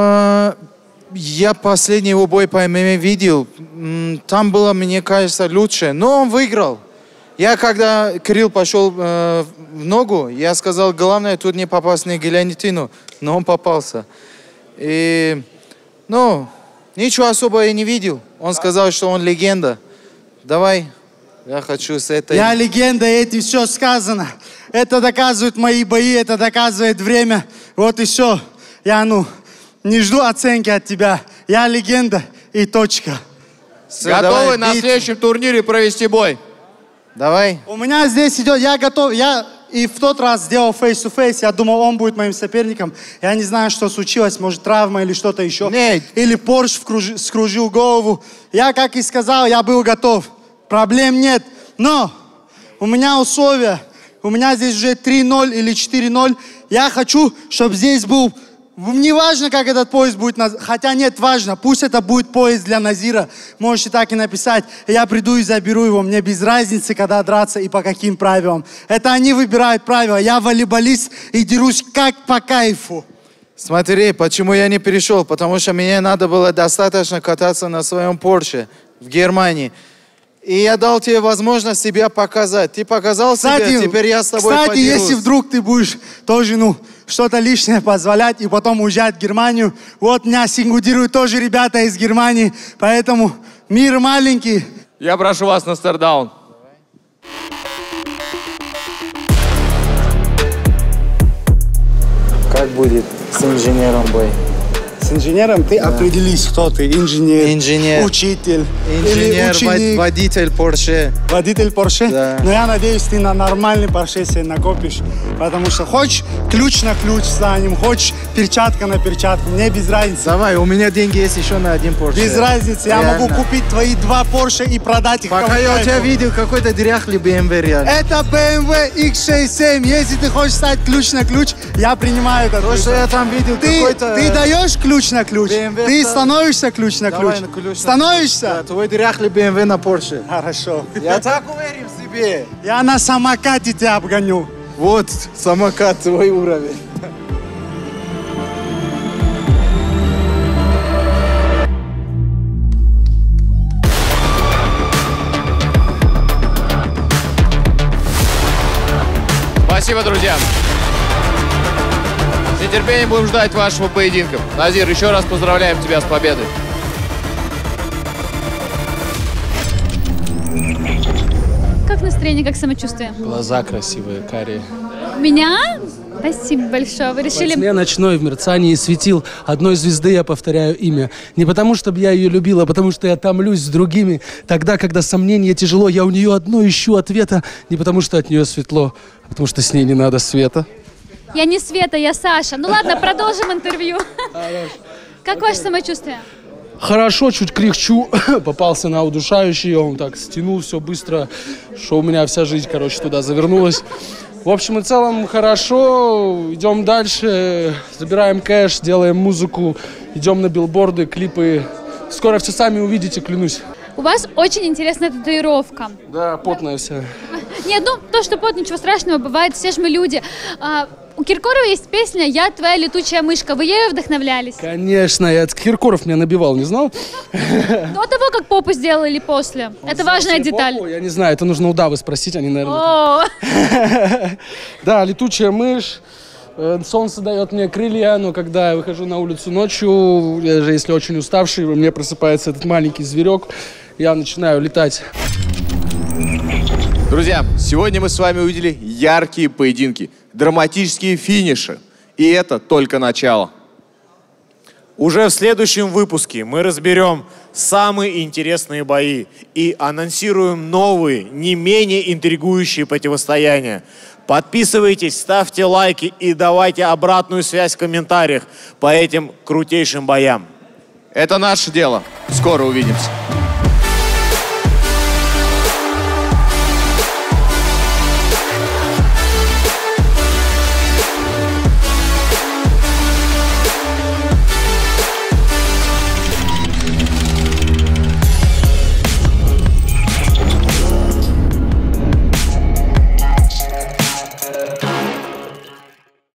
Я последний его бой по ММА видел. Там было, мне кажется, лучше. Но он выиграл. Я, когда Кирилл пошел в ногу, я сказал, главное тут не попасть на гильотину. Но он попался. И, ничего особого я не видел. Он сказал, что он легенда. Давай, я хочу с этой... Я легенда, и этим все сказано. Это доказывают мои бои, это доказывает время. Вот и все. Я, не жду оценки от тебя. Я легенда и точка. Готовы на следующем турнире провести бой? Давай. У меня здесь идет, я готов, я и в тот раз сделал face-to-face, я думал, он будет моим соперником. Я не знаю, что случилось, может, травма или что-то еще. Нет. Или Порш скружил голову. Я, как и сказал, я был готов. Проблем нет. Но у меня условия. У меня здесь уже 3-0 или 4-0. Я хочу, чтобы здесь был... Не важно, как этот пояс будет, хотя нет, важно, пусть это будет пояс для Назира, можете так и написать, я приду и заберу его, мне без разницы, когда драться и по каким правилам. Это они выбирают правила, я волейболист и дерусь как по кайфу. Смотри, почему я не перешел, потому что мне надо было достаточно кататься на своем Порше в Германии. И я дал тебе возможность себя показать. Ты показал себя, теперь я с тобой Кстати, подерусь. если вдруг ты будешь тоже, что-то лишнее позволять и потом уезжать в Германию, вот меня сингудируют тоже ребята из Германии, поэтому мир маленький. Я прошу вас на стардаун. Как будет с инженером бой? С инженером ты определись, кто ты. Инженер, учитель или ученик. Водитель Порше. Водитель Порше? Да. Но я надеюсь, ты на нормальный Порше себе накопишь. Потому что хочешь ключ на ключ станем, хочешь перчатка на перчатку. Мне без разницы. Давай, у меня деньги есть еще на один Порше. Без разницы. Я могу купить твои 2 Порше и продать их. Пока я у тебя видел какой-то дряхлый BMW реально. Это BMW X67. Если ты хочешь стать ключ на ключ, я принимаю этот. То, что я там видел, какой-то... Ты даешь ключ ключ на ключ. BMW Ты ставь. становишься ключ на ключ? Давай на ключ на Становишься? Да, твой дряхлый BMW на Porsche. Хорошо. Я так уверен в себе. Я на самокате тебя обгоню. Вот самокат, твой уровень. Спасибо, друзья. С нетерпением будем ждать вашего поединка. Назир, еще раз поздравляем тебя с победой. Как настроение, как самочувствие? Глаза красивые, карие. У меня? Спасибо большое. Вы Во решили... тьме ночной в мерцании светил одной звезды, я повторяю имя. Не потому, чтобы я ее любила, а потому, что я томлюсь с другими. Тогда, когда сомнения тяжело, я у нее одно ищу ответа. Не потому, что от нее светло, а потому, что с ней не надо света. Я не Света, я Саша. Ну ладно, продолжим интервью. Как ваше самочувствие? Хорошо, чуть кряхчу. Попался на удушающий, он так стянул все быстро, что у меня вся жизнь, короче, туда завернулась. В общем и целом хорошо, идем дальше, забираем кэш, делаем музыку, идем на билборды, клипы. Скоро все сами увидите, клянусь. У вас очень интересная татуировка. Да, потная вся. Нет, ну то, что пот, ничего страшного, бывает, все же мы люди. У Киркорова есть песня «Я твоя летучая мышка». Вы ею вдохновлялись? Конечно, я Киркоров меня набивал, не знал? До того, как попу сделали или после? Это важная деталь. Попу, я не знаю, это нужно у Давы спросить, они, наверное... О, Да, летучая мышь. Солнце дает мне крылья, но когда я выхожу на улицу ночью, я же, если очень уставший, во мне просыпается этот маленький зверек, я начинаю летать. Друзья, сегодня мы с вами увидели яркие поединки, драматические финиши. И это только начало. Уже в следующем выпуске мы разберем самые интересные бои и анонсируем новые, не менее интригующие противостояния. Подписывайтесь, ставьте лайки и давайте обратную связь в комментариях по этим крутейшим боям. Это наше дело. Скоро увидимся.